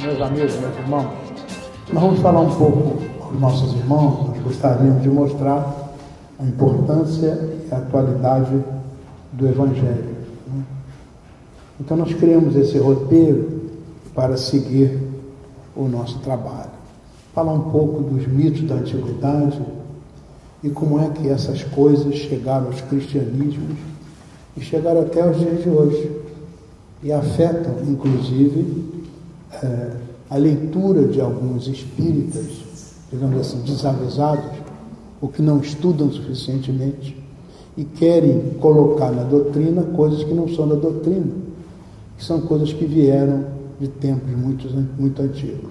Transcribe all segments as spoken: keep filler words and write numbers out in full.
meus amigos, meus irmãos, nós vamos falar um pouco com os nossos irmãos. Nós gostaríamos de mostrar a importância e a atualidade do Evangelho. Então nós criamos esse roteiro para seguir o nosso trabalho. Falar um pouco dos mitos da antiguidade e como é que essas coisas chegaram aos cristianismos e chegaram até aos dias de hoje. E afetam, inclusive, é, a leitura de alguns espíritas, digamos assim, desavisados, ou que não estudam suficientemente e querem colocar na doutrina coisas que não são da doutrina, que são coisas que vieram de tempos muito, muito antigos.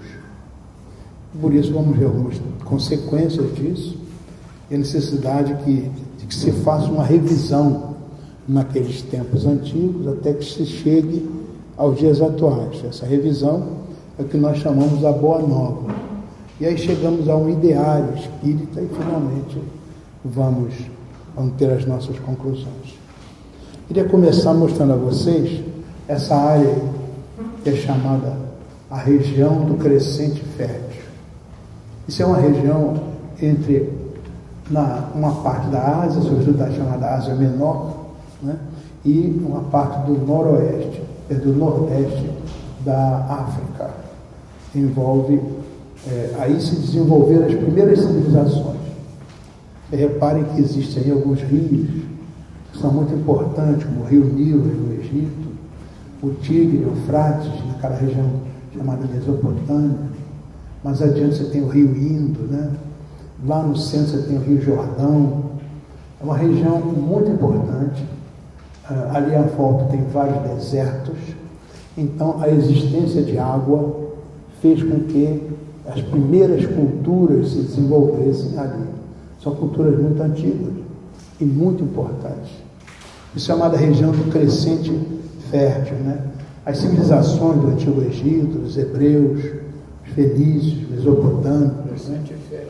Por isso vamos ver algumas consequências disso e a necessidade que, de que se faça uma revisão naqueles tempos antigos até que se chegue aos dias atuais. Essa revisão é o que nós chamamos da Boa Nova. E aí chegamos a um ideário espírita e finalmente vamos, vamos ter as nossas conclusões. Queria começar mostrando a vocês essa área que é chamada a região do Crescente Fértil. Isso é uma região entre na, uma parte da Ásia, sobretudo da chamada Ásia Menor, né, e uma parte do noroeste, do nordeste da África. Envolve, é, aí se desenvolveram as primeiras civilizações. E reparem que existem aí alguns rios que são muito importantes, como o rio Nilo no Egito, o Tigre, o Eufrates, naquela região chamada Mesopotâmia. Mais adiante você tem o rio Indo, né? Lá no centro você tem o rio Jordão. É uma região muito importante. Uh, ali à volta tem vários desertos. Então a existência de água fez com que as primeiras culturas se desenvolvessem ali. São culturas muito antigas e muito importantes. Isso é chamada região do Crescente Fértil, né? As civilizações do Antigo Egito, os hebreus, os fenícios, mesopotâmicos, né?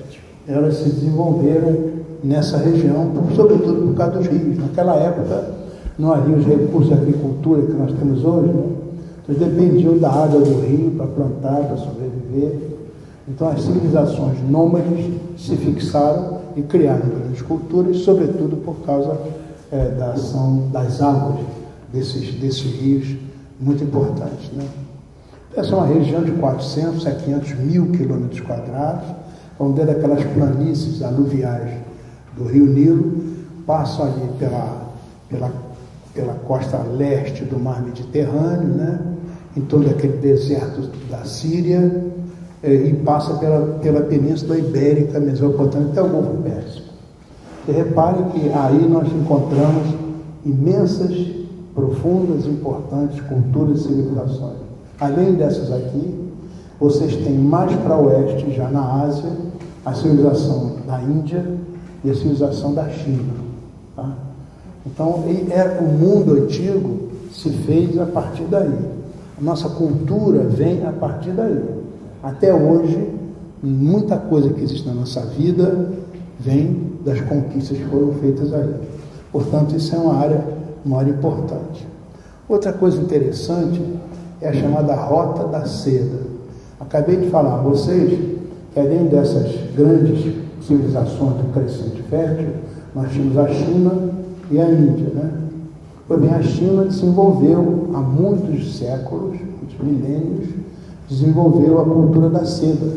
Elas se desenvolveram nessa região, sobretudo por causa dos rios. Naquela época não havia os recursos de agricultura que nós temos hoje, né? Então dependiam da água do rio para plantar, para sobreviver. Então as civilizações nômades se fixaram e criaram grandes culturas, sobretudo por causa é, da ação das águas desses, desses rios muito importantes, né? Essa é uma região de quatrocentos a quinhentos mil quilômetros quadrados, onde aquelas planícies aluviais do rio Nilo passam ali pela, pela, pela costa leste do mar Mediterrâneo, né? Em todo aquele deserto da Síria, eh, e passa pela, pela Península Ibérica, Mesopotâmica, até o Golfo Pérsico. E reparem que aí nós encontramos imensas, profundas, importantes culturas e civilizações. Além dessas aqui, vocês têm mais para oeste, já na Ásia, a civilização da Índia e a civilização da China. Tá? Então, é, o mundo antigo se fez a partir daí. A nossa cultura vem a partir daí. Até hoje, muita coisa que existe na nossa vida vem das conquistas que foram feitas aí. Portanto, isso é uma área, uma área importante. Outra coisa interessante é a chamada Rota da Seda. Acabei de falar a vocês que além dessas grandes civilizações do Crescente Fértil, nós tínhamos a China e a Índia, né? Pois bem, a China desenvolveu há muitos séculos, muitos milênios, desenvolveu a cultura da seda.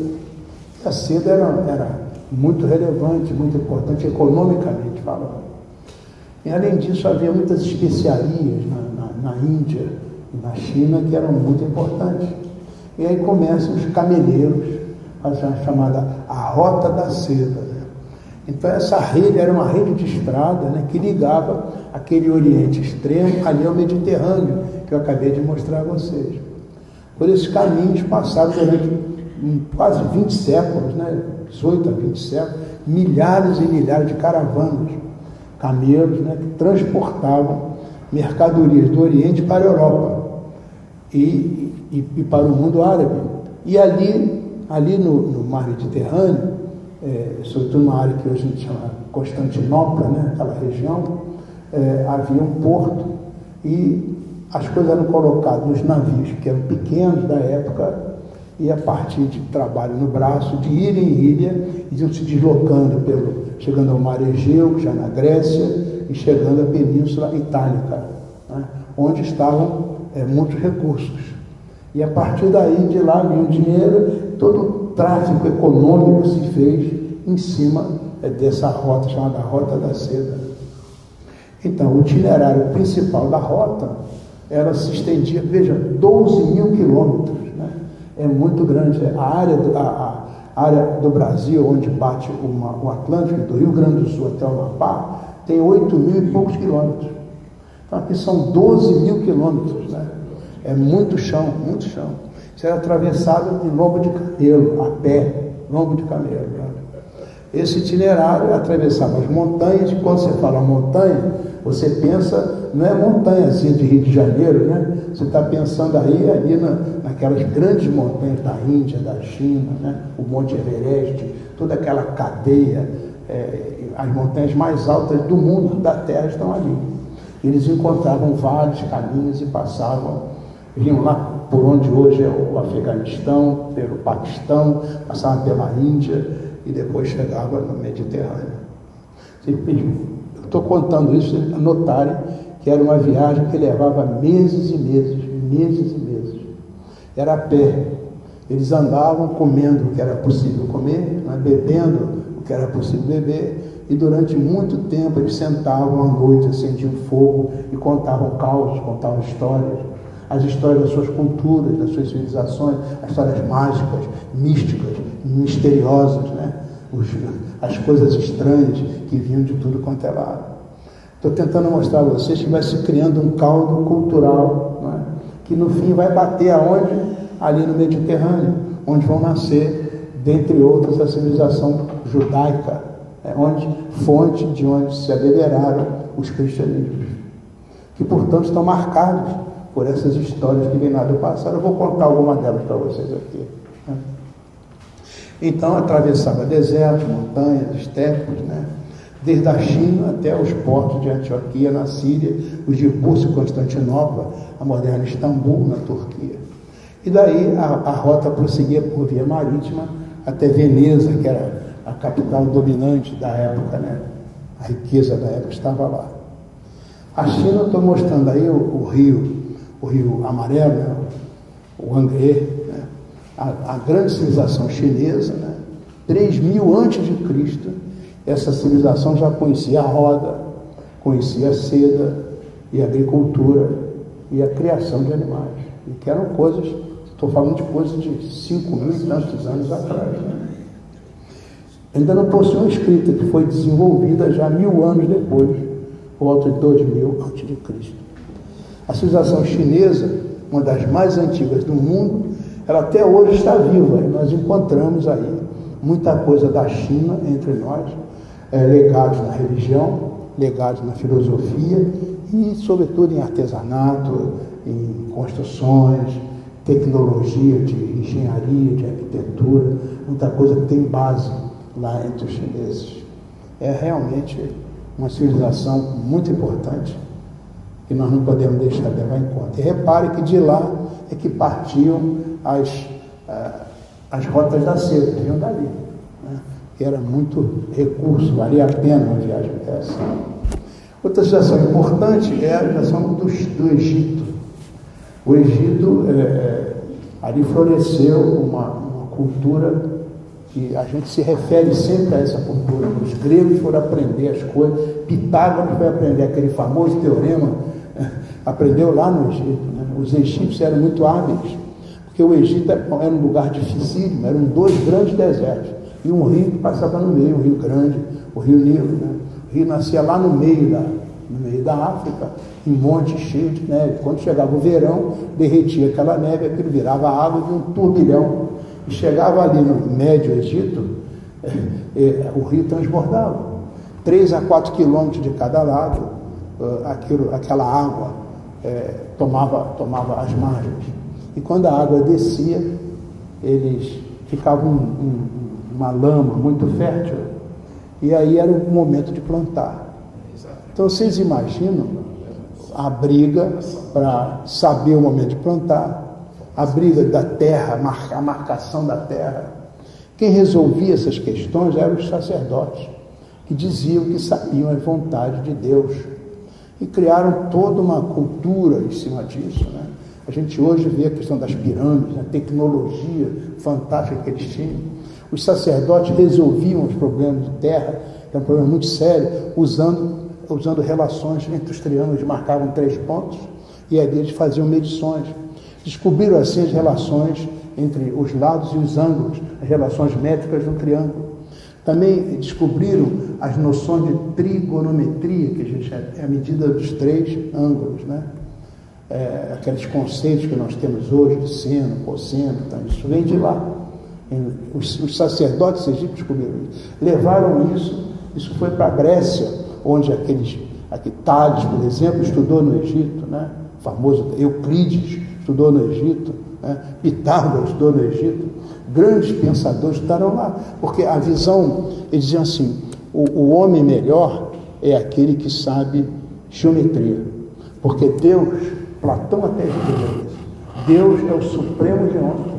E a seda era, era muito relevante, muito importante economicamente falando. E além disso, havia muitas especiarias na, na, na Índia e na China que eram muito importantes. E aí começam os cameleiros, a chamada a Rota da Seda, né? Então essa rede era uma rede de estrada, né, que ligava aquele Oriente Extremo ali ao Mediterrâneo, que eu acabei de mostrar a vocês. Por esses caminhos passaram durante quase vinte séculos, né, dezoito a vinte séculos, milhares e milhares de caravanas, camelos, né, que transportavam mercadorias do Oriente para a Europa e, e, e para o mundo árabe. E ali, ali no, no mar Mediterrâneo, é, sobretudo numa área que hoje a gente chama Constantinopla, né, aquela região, é, havia um porto e as coisas eram colocadas nos navios que eram pequenos da época e a partir de trabalho no braço, de ilha em ilha, iam se deslocando, pelo, chegando ao mar Egeu, já na Grécia, e chegando à Península Itálica, né, onde estavam é, muitos recursos. E a partir daí, de lá, vinha o dinheiro, todo o tráfico econômico se fez em cima é, dessa rota, chamada Rota da Seda. Então, o itinerário principal da rota, ela se estendia, veja, doze mil quilômetros, né? É muito grande. A área do, a, a área do Brasil, onde bate uma, o Atlântico, do Rio Grande do Sul até o Amapá, tem oito mil e poucos quilômetros. Então, aqui são doze mil quilômetros, né? É muito chão, muito chão. Isso era atravessado de lombo de camelo, a pé, lombo de camelo, né? Esse itinerário atravessava as montanhas, e quando você fala montanha, você pensa, não é montanhazinha de Rio de Janeiro, né? Você está pensando aí, ali na, naquelas grandes montanhas da Índia, da China, né? O Monte Everest, toda aquela cadeia, é, as montanhas mais altas do mundo, da Terra, estão ali. Eles encontravam vários caminhos e passavam, vinham lá por onde hoje é o Afeganistão, pelo Paquistão, passavam pela Índia, e depois chegava no Mediterrâneo. Eu estou contando isso para vocês notarem que era uma viagem que levava meses e meses, meses e meses. Era a pé. Eles andavam comendo o que era possível comer, né, bebendo o que era possível beber, e durante muito tempo eles sentavam à noite, acendiam fogo e contavam causos, contavam histórias, as histórias das suas culturas, das suas civilizações, as histórias mágicas, místicas, misteriosas, né? Os, as coisas estranhas que vinham de tudo quanto é lado. Estou tentando mostrar a vocês que vai se criando um caldo cultural, né? Que no fim vai bater aonde? Ali no Mediterrâneo, onde vão nascer, dentre outras, a civilização judaica, é onde, fonte de onde se abeveraram os cristianismos, que portanto estão marcados por essas histórias que vêm lá do passado. Eu vou contar alguma delas para vocês aqui, né? Então, atravessava desertos, montanhas, estepes, né? Desde a China até os portos de Antioquia, na Síria, os de Bursa e Constantinopla, a moderna Istambul, na Turquia. E daí a, a rota prosseguia por via marítima até Veneza, que era a capital dominante da época, né? A riqueza da época estava lá. A China, estou mostrando aí o, o rio, o rio amarelo, né? O Yangtze, né? A, a grande civilização chinesa, né? três mil antes de Cristo, essa civilização já conhecia a roda, conhecia a seda e a agricultura e a criação de animais, e que eram coisas, estou falando de coisas de cinco mil e tantos anos atrás, né? Ainda não possui uma escrita que foi desenvolvida já mil anos depois, por volta de dois mil antes de Cristo. A civilização chinesa, uma das mais antigas do mundo, ela até hoje está viva, e nós encontramos aí muita coisa da China entre nós, é, legados na religião, legados na filosofia e, sobretudo, em artesanato, em construções, tecnologia de engenharia, de arquitetura, muita coisa que tem base lá entre os chineses. É realmente uma civilização muito importante que nós não podemos deixar de levar em conta. E repare que de lá é que partiam as, as rotas da seda, vinham dali, né? Que era muito recurso, valia a pena uma viagem dessa. Outra civilização importante é a civilização do, do Egito. O Egito, é, ali floresceu uma, uma cultura que a gente se refere sempre a essa cultura. Os gregos foram aprender as coisas, Pitágoras foi aprender aquele famoso teorema, aprendeu lá no Egito, né? Os egípcios eram muito hábeis, porque o Egito era um lugar dificílimo, eram dois grandes desertos, e um rio que passava no meio, um rio grande, o rio Nilo, né? O rio nascia lá no meio da, no meio da África, em montes cheios de neve. Quando chegava o verão, derretia aquela neve, aquilo virava água de um turbilhão, e chegava ali no Médio Egito, é, é, o rio transbordava, três a quatro quilômetros de cada lado, uh, aquilo, aquela água é, tomava, tomava as margens. E quando a água descia, eles ficavam um, um, uma lama muito fértil, e aí era o momento de plantar. Então vocês imaginam a briga para saber o momento de plantar, a briga da terra, a marcação da terra. Quem resolvia essas questões eram os sacerdotes, que diziam que sabiam a vontade de Deus. E criaram toda uma cultura em cima disso, né? A gente hoje vê a questão das pirâmides, a tecnologia fantástica que eles tinham. Os sacerdotes resolviam os problemas de terra, que é um problema muito sério, usando, usando relações entre os triângulos, marcavam três pontos, e aí eles faziam medições. Descobriram assim as relações entre os lados e os ângulos, as relações métricas de um triângulo. Também descobriram as noções de trigonometria, que a gente é a medida dos três ângulos, né? É, aqueles conceitos que nós temos hoje de seno, cosseno, então, isso vem de lá. Os, os sacerdotes egípcios descobriram isso. Levaram isso, isso foi para a Grécia, onde aqueles, aqui, Tales, por exemplo, estudou no Egito, né? O famoso Euclides estudou no Egito, né? Pitágoras estudou no Egito. Grandes pensadores estudaram lá, porque a visão, eles diziam assim, o, o homem melhor é aquele que sabe geometria, porque Deus, Platão até dizia isso, Deus é o supremo geômetro.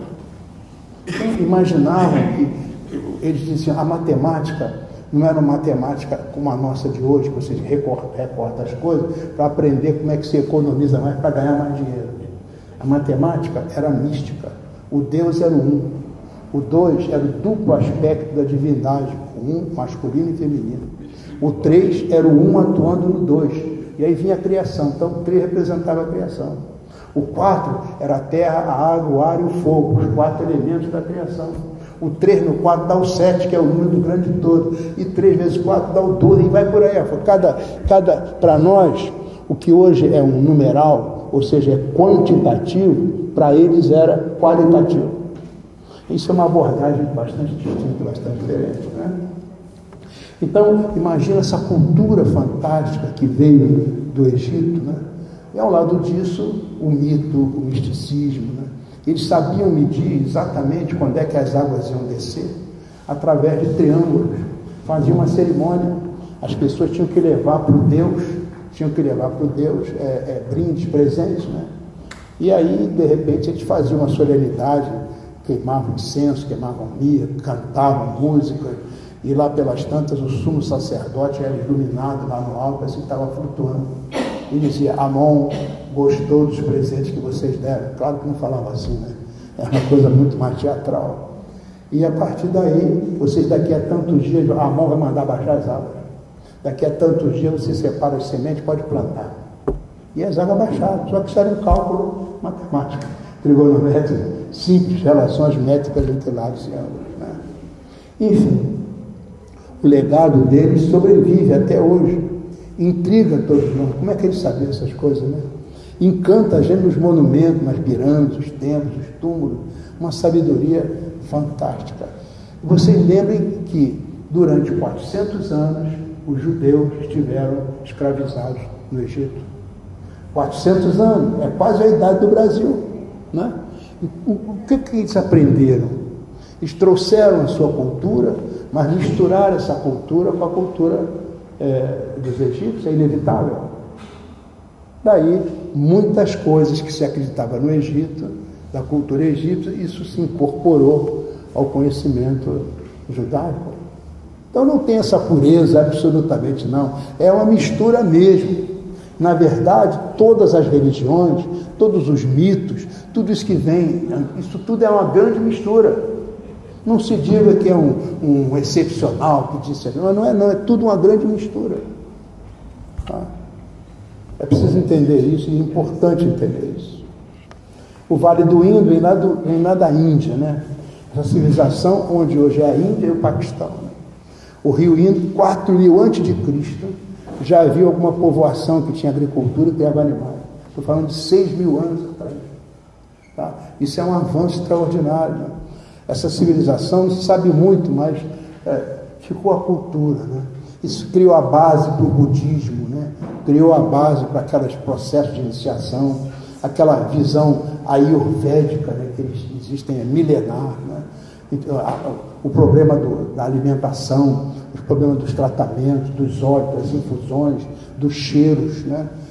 Imaginavam que, eles diziam, a matemática não era uma matemática como a nossa de hoje, que você recorta, recorta as coisas para aprender como é que se economiza mais para ganhar mais dinheiro. A matemática era mística, o Deus era o um, o dois era o duplo aspecto da divindade, o um masculino e feminino, o três era o um atuando no dois, e aí vinha a criação, então o três representava a criação. O quatro era a terra, a água, o ar e o fogo, os quatro elementos da criação. O três no quatro dá o sete, que é o número do grande todo, e três vezes quatro dá o doze, e vai por aí. Cada, cada, para nós, o que hoje é um numeral, ou seja, é quantitativo, para eles era qualitativo. Isso é uma abordagem bastante distinta, bastante diferente, né? Então, imagina essa cultura fantástica que veio do Egito, né? E ao lado disso, o mito, o misticismo, né? Eles sabiam medir exatamente quando é que as águas iam descer, através de triângulos. Faziam uma cerimônia, as pessoas tinham que levar para o Deus, tinham que levar para o Deus é, é, brindes, presentes, né? E aí, de repente, eles faziam uma solenidade, queimavam incenso, queimavam mirra, cantavam música, e lá pelas tantas o sumo sacerdote era iluminado lá no alto, assim estava flutuando. E dizia, Amon gostou dos presentes que vocês deram. Claro que não falava assim, né? Era uma coisa muito mais teatral. E a partir daí, vocês daqui a tantos dias, Amon vai mandar baixar as águas. Daqui a tantos dias você separa as sementes, pode plantar. E as águas baixaram, só que isso era um cálculo matemático, trigonométrico, simples, relações métricas entre lados e ângulos, né? Enfim, o legado deles sobrevive até hoje. Intriga todos nós. Como é que eles sabiam essas coisas, né? Encanta a gente nos monumentos, nas pirâmides, os templos, os túmulos. Uma sabedoria fantástica. Vocês lembrem que durante quatrocentos anos os judeus estiveram escravizados no Egito. quatrocentos anos, é quase a idade do Brasil, né? O, o que, que eles aprenderam? Eles trouxeram a sua cultura, mas misturaram essa cultura com a cultura é, dos egípcios, é inevitável. Daí, muitas coisas que se acreditava no Egito, da cultura egípcia, isso se incorporou ao conhecimento judaico. Então não tem essa pureza absolutamente não, é uma mistura mesmo. Na verdade, todas as religiões, todos os mitos, tudo isso que vem, isso tudo é uma grande mistura. Não se diga que é um, um excepcional que disse ali, mas não é não, é tudo uma grande mistura. Tá? É preciso entender isso, e é importante entender isso. O Vale do Indo vem lá, do, vem lá da Índia, né? Essa civilização onde hoje é a Índia e o Paquistão. Né? O rio Indo, quatro mil antes de Cristo, já havia alguma povoação que tinha agricultura e criava animais. Estou falando de seis mil anos atrás. Tá? Isso é um avanço extraordinário. Né? Essa civilização não se sabe muito, mas é, ficou a cultura. Né? Isso criou a base para o budismo, né? Criou a base para aqueles processos de iniciação, aquela visão ayurvédica, né? Que eles existem é milenar. Né? Então, a, o problema do, da alimentação, os problemas dos tratamentos, dos óleos, das infusões, dos cheiros, né?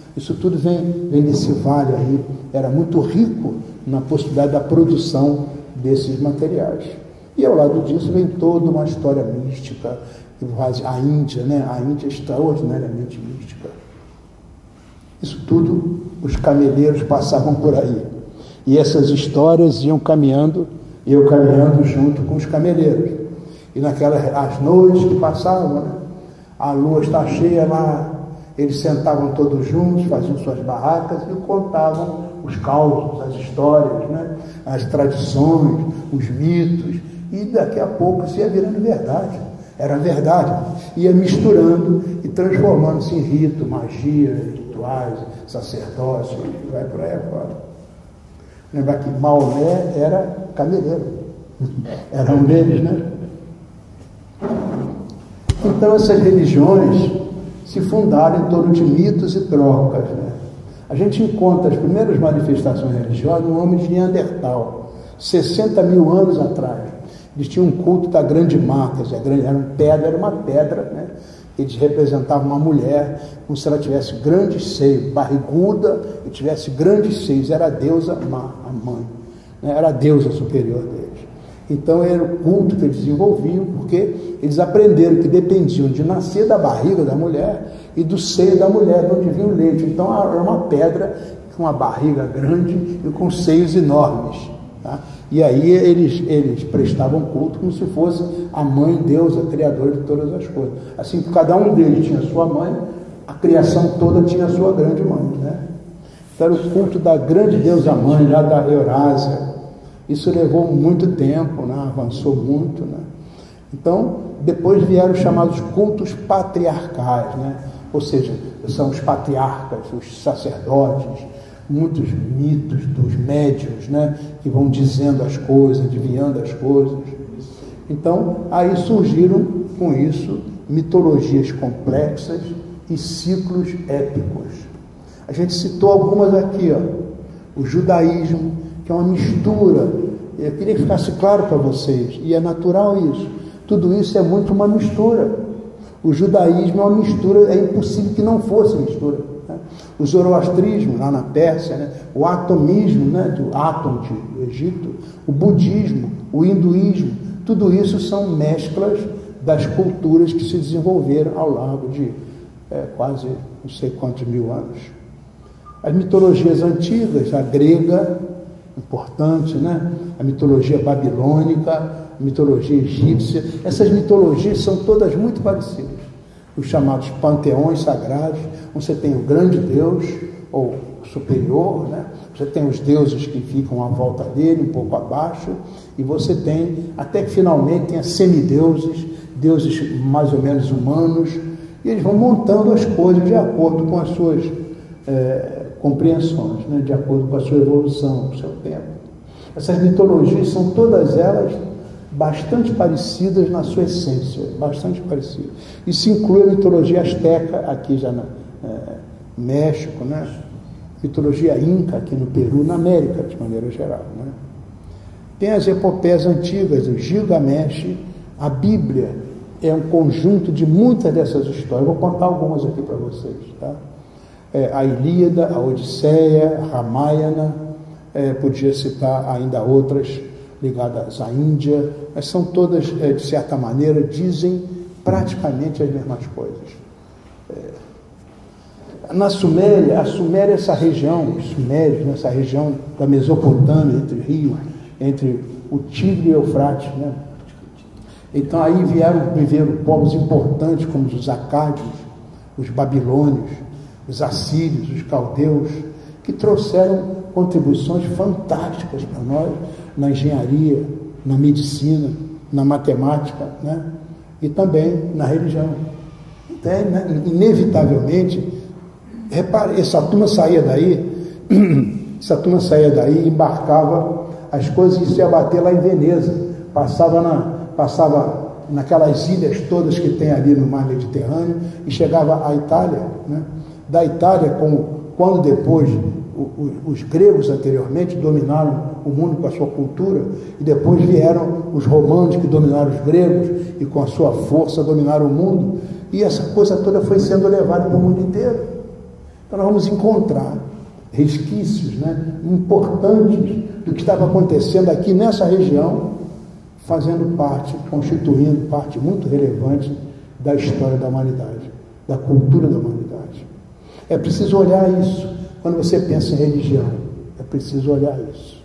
Isso tudo vem, vem desse vale aí, era muito rico na possibilidade da produção desses materiais. E ao lado disso vem toda uma história mística, a Índia, né? A Índia é extraordinariamente mística. Isso tudo os cameleiros passavam por aí. E essas histórias iam caminhando, eu caminhando junto com os cameleiros. E naquelas as noites que passavam, né? A lua está cheia lá, eles sentavam todos juntos, faziam suas barracas e contavam os causos, as histórias, né? As tradições, os mitos, e daqui a pouco isso ia virando verdade. Era verdade, ia misturando e transformando-se em rito, magia, rituais, sacerdócio, e vai por aí fora. Lembrar que Maomé era cameleiro, era um deles, né? Então essas religiões se fundaram em torno de mitos e trocas, né? A gente encontra as primeiras manifestações religiosas no homem de Neandertal, sessenta mil anos atrás. Eles tinham um culto da grande marca, a grande, era, um pedra, era uma pedra, né? Eles representavam uma mulher como se ela tivesse grandes seios, barriguda e tivesse grandes seios, era a deusa má, a mãe, né? Era a deusa superior deles. Então era o culto que eles desenvolviam, porque eles aprenderam que dependiam de nascer da barriga da mulher e do seio da mulher, de onde vinha o leite. Então era uma pedra com uma barriga grande e com seios enormes, tá? E aí eles, eles prestavam culto como se fosse a mãe deusa, criadora de todas as coisas. Assim que cada um deles tinha sua mãe, a criação toda tinha a sua grande mãe, né? Então era o culto da grande deusa mãe, lá da Eurásia. Isso levou muito tempo, né? Avançou muito, né? Então, depois vieram os chamados cultos patriarcais, né? Ou seja, são os patriarcas, os sacerdotes, muitos mitos dos médiuns, né? Que vão dizendo as coisas, adivinhando as coisas. Então, aí surgiram com isso mitologias complexas e ciclos épicos. A gente citou algumas aqui, ó. O judaísmo, que é uma mistura. Eu queria que ficasse claro para vocês, e é natural isso. Tudo isso é muito uma mistura. O judaísmo é uma mistura, é impossível que não fosse mistura, né? O zoroastrismo, lá na Pérsia, né? O atomismo, né? Do átomo do Egito, o budismo, o hinduísmo, tudo isso são mesclas das culturas que se desenvolveram ao longo de é, quase não sei quantos mil anos. As mitologias antigas, a grega, importante, né? A mitologia babilônica, a mitologia egípcia, essas mitologias são todas muito parecidas. Os chamados panteões sagrados, onde você tem o grande Deus, ou superior, né? Você tem os deuses que ficam à volta dele, um pouco abaixo, e você tem, até que finalmente tenha semideuses, deuses mais ou menos humanos, e eles vão montando as coisas de acordo com as suas é, compreensões, né? De acordo com a sua evolução, com o seu tempo. Essas mitologias são todas elas bastante parecidas na sua essência, bastante parecidas. Isso inclui a mitologia asteca, aqui já no é, México, né? Mitologia inca, aqui no Peru, na América, de maneira geral, né? Tem as epopeias antigas, o Gilgamesh, a Bíblia é um conjunto de muitas dessas histórias. Eu vou contar algumas aqui para vocês, tá? É, a Ilíada, a Odisseia, a Ramayana, é, podia citar ainda outras ligadas à Índia, mas são todas, é, de certa maneira, dizem praticamente as mesmas coisas. É, na Suméria, a Suméria é essa região, os sumérios, nessa região da Mesopotâmia, entre rios, entre o Tigre e o Eufrates, né? Então aí vieram, viveram povos importantes como os acádios, os babilônios, os assírios, os caldeus, que trouxeram contribuições fantásticas para nós na engenharia, na medicina, na matemática, né? E também na religião. Então, né, inevitavelmente, repare, essa turma saía daí, essa turma saía daí, embarcava as coisas e se ia bater lá em Veneza, passava, na, passava naquelas ilhas todas que tem ali no mar Mediterrâneo e chegava à Itália, né? Da Itália, como, quando depois o, o, os gregos anteriormente dominaram o mundo com a sua cultura, e depois vieram os romanos que dominaram os gregos e com a sua força dominaram o mundo, e essa coisa toda foi sendo levada para o mundo inteiro. Então nós vamos encontrar resquícios, né, importantes do que estava acontecendo aqui nessa região, fazendo parte, constituindo parte muito relevante da história da humanidade, da cultura da humanidade. É preciso olhar isso quando você pensa em religião. É preciso olhar isso.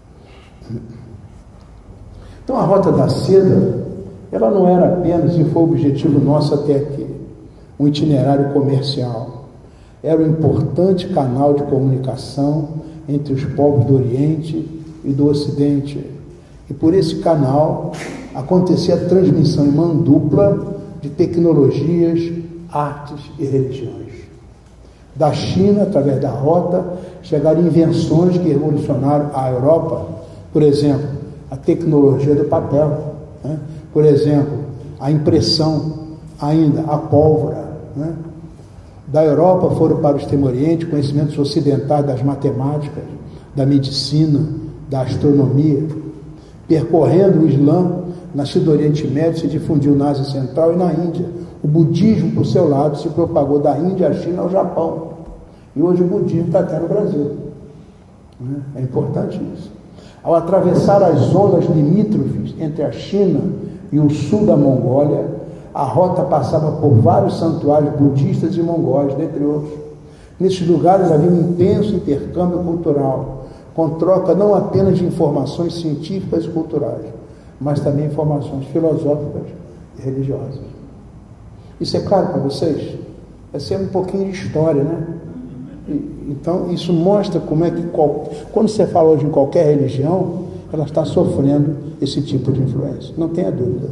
Então a Rota da Seda, ela não era apenas, e foi o objetivo nosso até aqui, um itinerário comercial. Era um importante canal de comunicação entre os povos do Oriente e do Ocidente. E por esse canal acontecia a transmissão em mão dupla de tecnologias, artes e religiões. Da China, através da rota, chegaram invenções que revolucionaram a Europa. Por exemplo, a tecnologia do papel, né? Por exemplo, a impressão, ainda a pólvora, né? Da Europa foram para o Extremo Oriente conhecimentos ocidentais das matemáticas, da medicina, da astronomia. Percorrendo o Islã, nascido do Oriente Médio, se difundiu na Ásia Central e na Índia. O budismo, por seu lado, se propagou da Índia à China ao Japão. E hoje o budismo está até no Brasil. É importante isso. Ao atravessar as zonas limítrofes entre a China e o sul da Mongólia, a rota passava por vários santuários budistas e mongóis, dentre outros. Nesses lugares havia um intenso intercâmbio cultural, com troca não apenas de informações científicas e culturais, mas também informações filosóficas e religiosas. Isso é claro para vocês? Essa é um pouquinho de história, né? E, então, isso mostra como é que, qual, quando você fala hoje em qualquer religião, ela está sofrendo esse tipo de influência. Não tenha dúvida.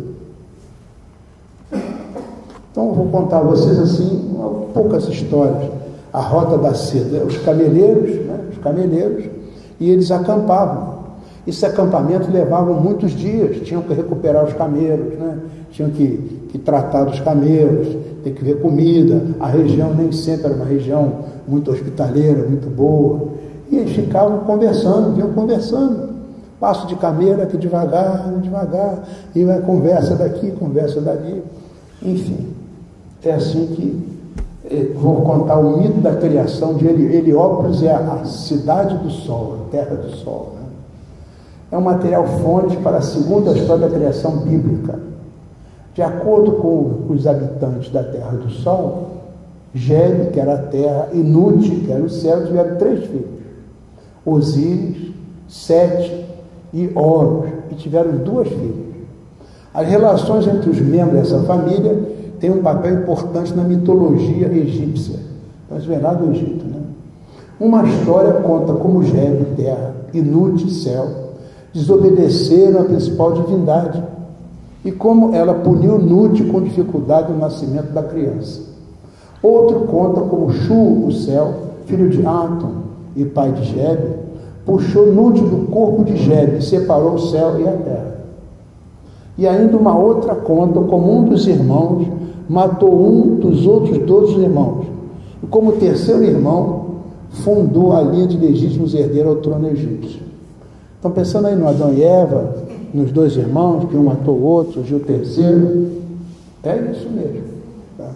Então, eu vou contar a vocês, assim, poucas histórias. A Rota da Seda, os cameleiros, né? Os cameleiros, e eles acampavam. Esse acampamento levava muitos dias, tinham que recuperar os camelos, né? Tinham que, que tratar dos camelos, ter que ver comida. A região nem sempre era uma região muito hospitaleira, muito boa. E eles ficavam conversando, vinham conversando. Passo de camelo aqui devagar, devagar, e vai conversa daqui, conversa dali. Enfim, é assim que eh, vou contar o mito da criação de Heliópolis, é a, a cidade do sol, a terra do sol. Né? É um material fonte para a segunda história da criação bíblica. De acordo com os habitantes da terra do sol, Geb, que era a terra, e Nut, que era o céu, tiveram três filhos: Osíris, Sete e Horus, e tiveram duas filhas. As relações entre os membros dessa família têm um papel importante na mitologia egípcia. Então, isso vem lá do Egito, né? Uma história conta como Geb, terra, e Nut, céu, desobedeceram a principal divindade e como ela puniu Nut com dificuldade no nascimento da criança. Outro conta como Shu, o céu, filho de Atum e pai de Geb, puxou Nut do corpo de Geb e separou o céu e a terra. E ainda uma outra conta como um dos irmãos matou um dos outros dois irmãos, e como terceiro irmão fundou a linha de legítimos herdeiros ao trono egípcio. Estão pensando aí no Adão e Eva, nos dois irmãos, que um matou o outro, surgiu o terceiro? É isso mesmo. Tá?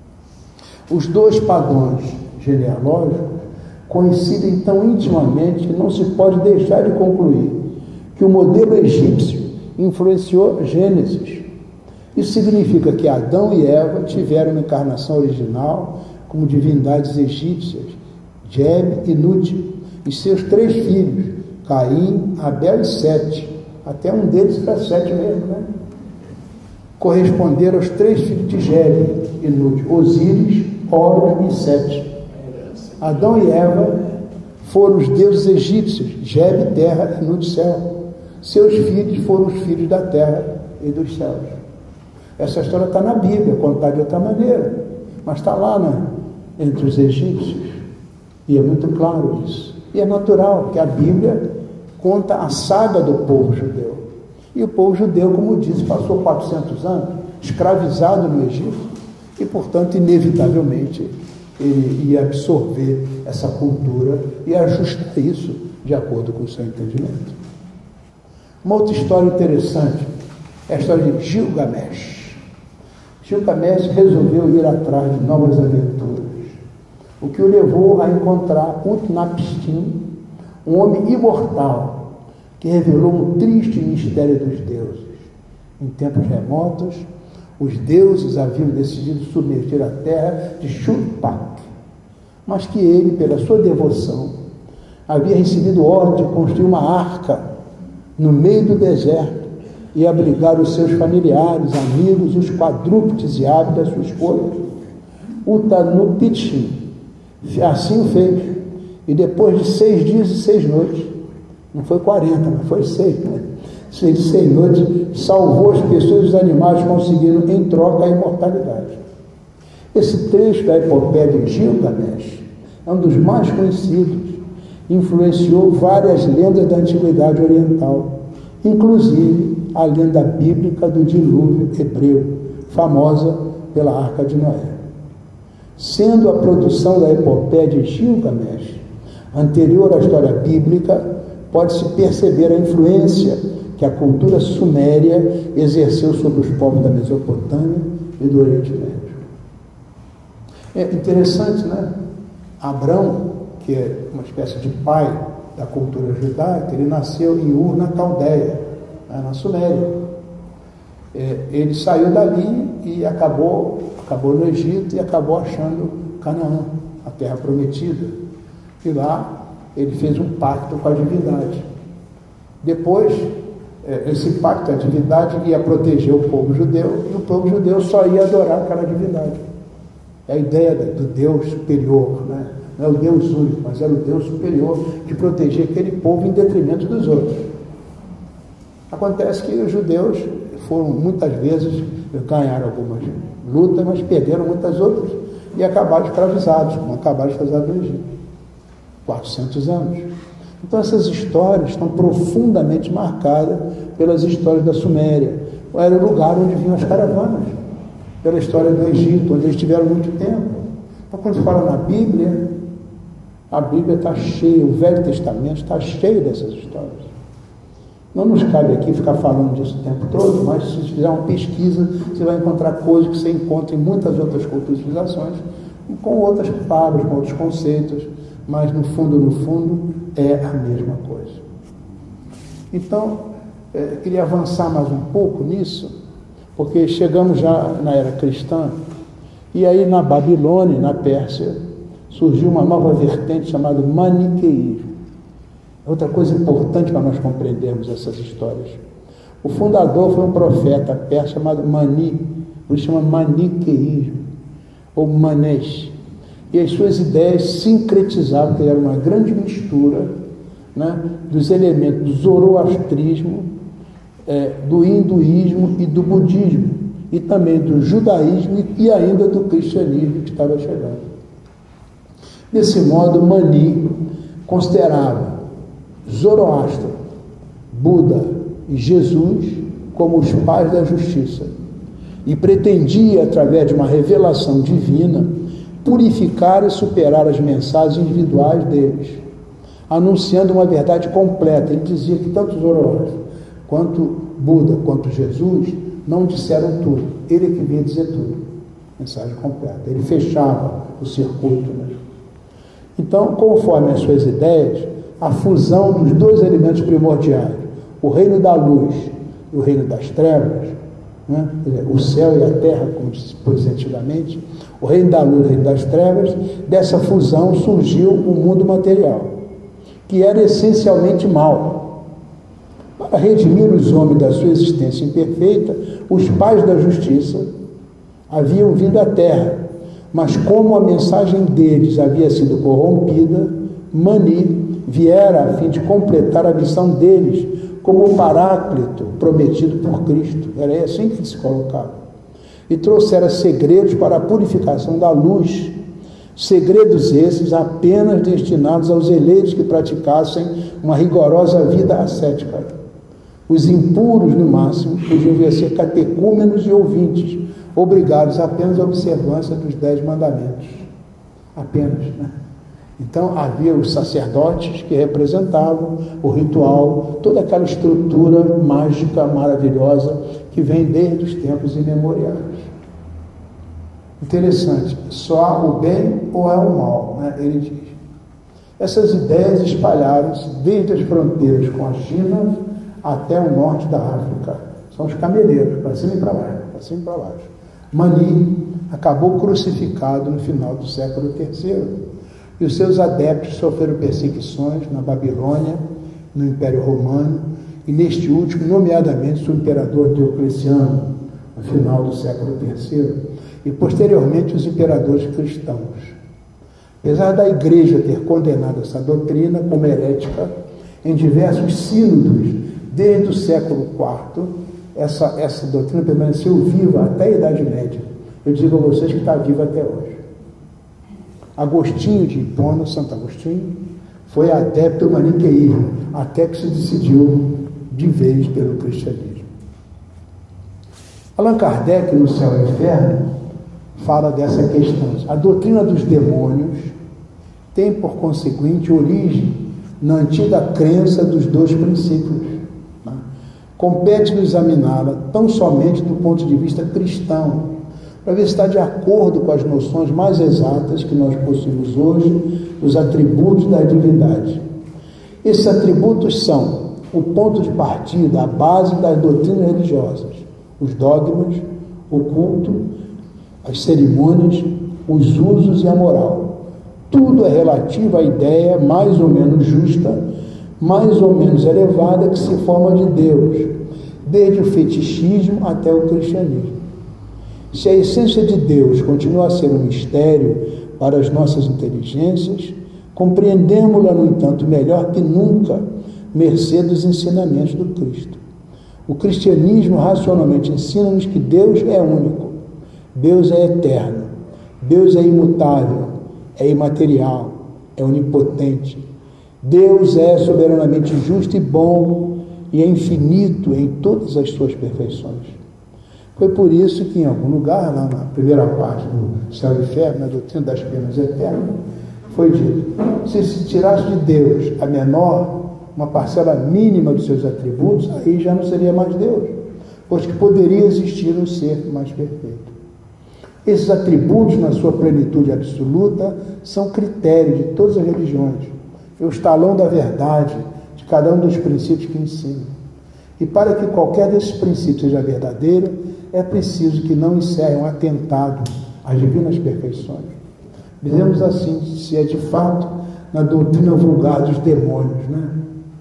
Os dois padrões genealógicos coincidem tão intimamente que não se pode deixar de concluir que o modelo egípcio influenciou Gênesis. Isso significa que Adão e Eva tiveram uma encarnação original como divindades egípcias, Geb e Nut, e seus três filhos, Caim, Abel e Sete, até um deles era Sete mesmo, né? Corresponderam aos três filhos de Geb e Nut, Osíris, Horus e Sete. Adão e Eva foram os deuses egípcios, Geb, terra, e Nut, céu. Seus filhos foram os filhos da terra e dos céus. Essa história está na Bíblia, contada de outra maneira, mas está lá, né, entre os egípcios, e é muito claro isso. E é natural que a Bíblia conta a saga do povo judeu. E o povo judeu, como disse, passou quatrocentos anos escravizado no Egito, e, portanto, inevitavelmente, ele ia absorver essa cultura e ajustar isso de acordo com o seu entendimento. Uma outra história interessante é a história de Gilgamesh. Gilgamesh resolveu ir atrás de novas aventuras. o que o levou a encontrar Utnapishtim, um homem imortal, que revelou um triste mistério dos deuses. Em tempos remotos, os deuses haviam decidido submergir a terra de Shurpak, mas que ele, pela sua devoção, havia recebido ordem de construir uma arca no meio do deserto e abrigar os seus familiares, amigos, os quadrúpedes e aves da sua escolha. Utnapishtim assim o fez, e depois de seis dias e seis noites, não foi quarenta, mas foi seis, né? Seis e seis noites, salvou as pessoas e os animais, conseguindo em troca a imortalidade. Esse trecho da epopeia de Gilgamesh é um dos mais conhecidos, influenciou várias lendas da antiguidade oriental, inclusive a lenda bíblica do dilúvio hebreu, famosa pela Arca de Noé. Sendo a produção da epopeia de Gilgamesh anterior à história bíblica, pode-se perceber a influência que a cultura suméria exerceu sobre os povos da Mesopotâmia e do Oriente Médio. É interessante, né? Abrão, que é uma espécie de pai da cultura judaica, ele nasceu em Ur, na Caldeia, na Suméria. É, ele saiu dali e acabou, acabou no Egito e acabou achando Canaã, a terra prometida. E lá ele fez um pacto com a divindade. Depois, esse pacto, a divindade ia proteger o povo judeu, e o povo judeu só ia adorar aquela divindade. É a ideia do Deus superior, né? Não é o Deus único, mas era o Deus superior que protegia aquele povo em detrimento dos outros. Acontece que os judeus foram muitas vezes, ganharam algumas lutas, mas perderam muitas outras e acabaram escravizados, como acabaram escravizados no Egito. quatrocentos anos. Então essas histórias estão profundamente marcadas pelas histórias da Suméria. Era o lugar onde vinham as caravanas, pela história do Egito, onde eles tiveram muito tempo. Então quando se fala na Bíblia, a Bíblia está cheia, o Velho Testamento está cheio dessas histórias. Não nos cabe aqui ficar falando disso o tempo todo, mas se você fizer uma pesquisa, você vai encontrar coisas que você encontra em muitas outras culturas e civilizações, com outras palavras, com outros conceitos, mas no fundo, no fundo, é a mesma coisa. Então, é, queria avançar mais um pouco nisso, porque chegamos já na era cristã, e aí na Babilônia, na Pérsia, surgiu uma nova vertente chamada maniqueísmo. Outra coisa importante para nós compreendermos essas histórias. O fundador foi um profeta persa chamado Mani, por isso chama maniqueísmo, ou Manesh. E as suas ideias sincretizavam, que era uma grande mistura, né, dos elementos do zoroastrismo, é, do hinduísmo e do budismo, e também do judaísmo e ainda do cristianismo que estava chegando. Desse modo, Mani considerava Zoroastro, Buda e Jesus como os pais da justiça e pretendia, através de uma revelação divina, purificar e superar as mensagens individuais deles, anunciando uma verdade completa. Ele dizia que tanto Zoroastro quanto Buda, quanto Jesus, não disseram tudo. Ele é que vinha dizer tudo. Mensagem completa. Ele fechava o circuito. Né? Então, conforme as suas ideias, a fusão dos dois elementos primordiais, o reino da luz e o reino das trevas, né? O céu e a terra, como se pôs antigamente, o reino da luz e o reino das trevas, dessa fusão surgiu o mundo material, que era essencialmente mau. Para redimir os homens da sua existência imperfeita, os pais da justiça haviam vindo à terra, mas como a mensagem deles havia sido corrompida, Mani viera a fim de completar a missão deles como o Paráclito prometido por Cristo. Era assim que ele se colocava. E trouxera segredos para a purificação da luz, segredos esses apenas destinados aos eleitos que praticassem uma rigorosa vida ascética. Os impuros, no máximo, podiam ser catecúmenos e ouvintes, obrigados apenas à observância dos dez mandamentos. Apenas, né? Então, havia os sacerdotes que representavam o ritual, toda aquela estrutura mágica, maravilhosa, que vem desde os tempos imemoriais. Interessante, só há o bem ou há o mal, né? Ele diz. Essas ideias espalharam-se desde as fronteiras com a China até o norte da África. São os cameleiros, para cima e para baixo, para cima e para baixo. Mani acabou crucificado no final do século terceiro, e os seus adeptos sofreram perseguições na Babilônia, no Império Romano, e neste último, nomeadamente, o imperador Diocleciano, no final do século terceiro, e posteriormente os imperadores cristãos. Apesar da Igreja ter condenado essa doutrina como herética em diversos sínodos desde o século quarto, essa, essa doutrina permaneceu viva até a Idade Média. Eu digo a vocês que está viva até hoje. Agostinho de Hipona, Santo Agostinho, foi adepto do maniqueísmo, até que se decidiu de vez pelo cristianismo. Allan Kardec, no Céu e Inferno, fala dessa questão. A doutrina dos demônios tem, por conseguinte, origem na antiga crença dos dois princípios. Né? Compete-nos examiná-la tão somente do ponto de vista cristão, para ver se está de acordo com as noções mais exatas que nós possuímos hoje dos atributos da divindade. Esses atributos são o ponto de partida, a base das doutrinas religiosas, os dogmas, o culto, as cerimônias, os usos e a moral. Tudo é relativo à ideia mais ou menos justa, mais ou menos elevada que se forma de Deus, desde o fetichismo até o cristianismo. Se a essência de Deus continua a ser um mistério para as nossas inteligências, compreendemos-la, no entanto, melhor que nunca, mercê dos ensinamentos do Cristo. O cristianismo racionalmente ensina-nos que Deus é único, Deus é eterno, Deus é imutável, é imaterial, é onipotente. Deus é soberanamente justo e bom e é infinito em todas as suas perfeições. Foi por isso que em algum lugar, lá na primeira parte do Céu e Inferno, na doutrina das penas eternas, foi dito, se se tirasse de Deus a menor, uma parcela mínima dos seus atributos, aí já não seria mais Deus, pois que poderia existir um ser mais perfeito. Esses atributos, na sua plenitude absoluta, são critérios de todas as religiões, é o estalão da verdade de cada um dos princípios que ensinam. E para que qualquer desses princípios seja verdadeiro, é preciso que não encerre um atentado às divinas perfeições. Dizemos assim, se é de fato na doutrina vulgar dos demônios, né?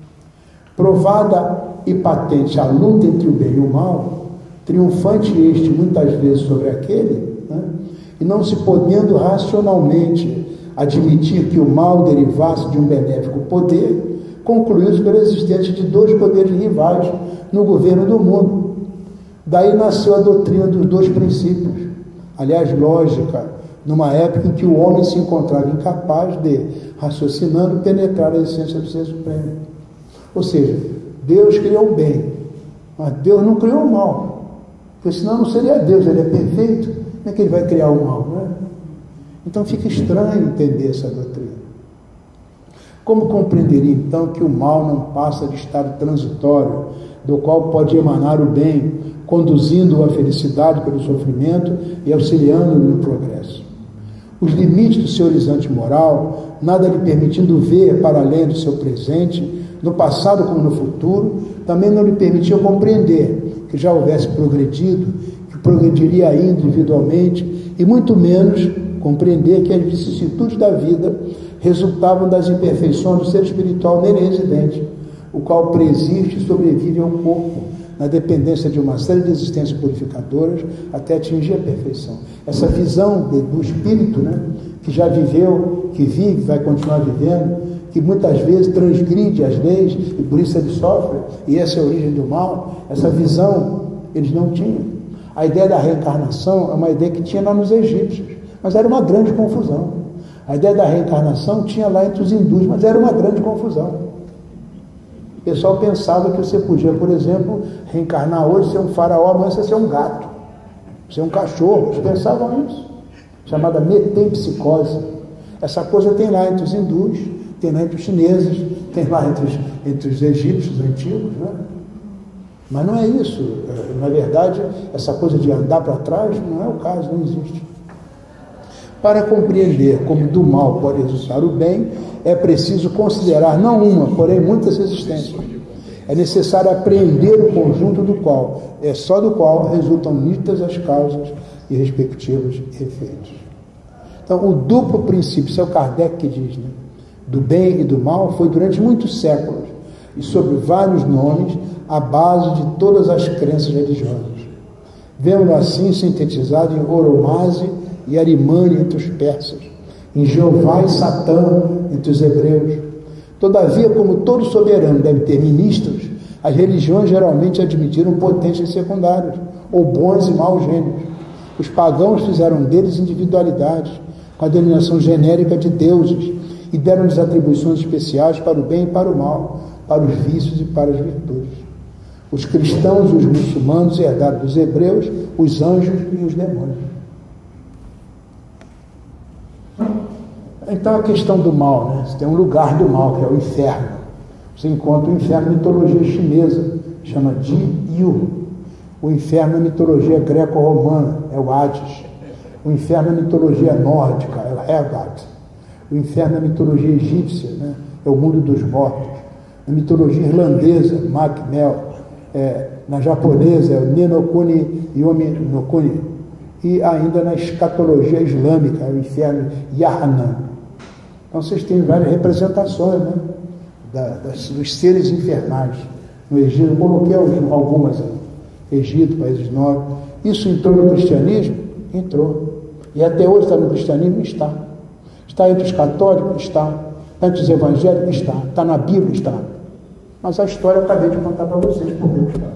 Provada e patente a luta entre o bem e o mal, triunfante este muitas vezes sobre aquele, né? E não se podendo racionalmente admitir que o mal derivasse de um benéfico poder, concluiu-se pela existência de dois poderes rivais no governo do mundo. Daí nasceu a doutrina dos dois princípios, aliás, lógica, numa época em que o homem se encontrava incapaz de, raciocinando, penetrar a essência do ser supremo. Ou seja, Deus criou o bem, mas Deus não criou o mal, porque senão não seria Deus, ele é perfeito, como é que ele vai criar o mal, não é? Então fica estranho entender essa doutrina. Como compreenderia então que o mal não passa de estado transitório, do qual pode emanar o bem, conduzindo-o à felicidade pelo sofrimento e auxiliando-o no progresso? Os limites do seu horizonte moral, nada lhe permitindo ver para além do seu presente, no passado como no futuro, também não lhe permitiam compreender que já houvesse progredido, que progrediria ainda individualmente, e muito menos compreender que as vicissitudes da vida resultavam das imperfeições do ser espiritual nele residente, o qual preexiste e sobrevive ao corpo, na dependência de uma série de existências purificadoras, até atingir a perfeição. Essa visão de, do espírito, né, que já viveu, que vive, vai continuar vivendo, que muitas vezes transgride as leis, e por isso ele sofre, e essa é a origem do mal, essa visão eles não tinham. A ideia da reencarnação é uma ideia que tinha lá nos egípcios, mas era uma grande confusão. A ideia da reencarnação tinha lá entre os hindus, mas era uma grande confusão. O pessoal pensava que você podia, por exemplo, reencarnar hoje, ser um faraó, amanhã você ser um gato, ser um cachorro. Eles pensavam isso, chamada metempsicose. Essa coisa tem lá entre os hindus, tem lá entre os chineses, tem lá entre os, entre os egípcios antigos, né? Mas não é isso. Na verdade, essa coisa de andar para trás não é o caso, não existe. Para compreender como do mal pode resultar o bem, é preciso considerar não uma, porém muitas existências. É necessário apreender o conjunto do qual, é só do qual resultam nítidas as causas e respectivos efeitos. Então, o duplo princípio, isso é o Kardec que diz, né, do bem e do mal, foi durante muitos séculos e sob vários nomes a base de todas as crenças religiosas. Vemos-lo assim sintetizado em Oromase e Arimane entre os persas, em Jeová e Satã entre os hebreus. Todavia, como todo soberano deve ter ministros, as religiões geralmente admitiram potências secundárias, ou bons e maus gênios. Os pagãos fizeram deles individualidades, com a denominação genérica de deuses, e deram-lhes atribuições especiais para o bem e para o mal, para os vícios e para as virtudes. Os cristãos e os muçulmanos herdaram dos hebreus os anjos e os demônios. Então a questão do mal, né? Você tem um lugar do mal, que é o inferno. Você encontra o inferno na mitologia chinesa, chama Di-Yu. O inferno na mitologia greco-romana é o Hades. O inferno na mitologia nórdica é o Helgard. O inferno na mitologia egípcia, né, é o mundo dos mortos. Na mitologia irlandesa, Macmel. É, na japonesa é o Nenokuni Yomi Nokuni. E ainda na escatologia islâmica é o inferno Yahanan. Então vocês têm várias representações, né, da, das, dos seres infernais. No Egito, eu coloquei algumas aí. Egito, países nórdicos. Isso entrou no cristianismo? Entrou. E até hoje está no cristianismo? Está. Está entre os católicos? Está. Está entre os evangélicos? Está. Está na Bíblia? Está. Mas a história eu acabei de contar para vocês por que está.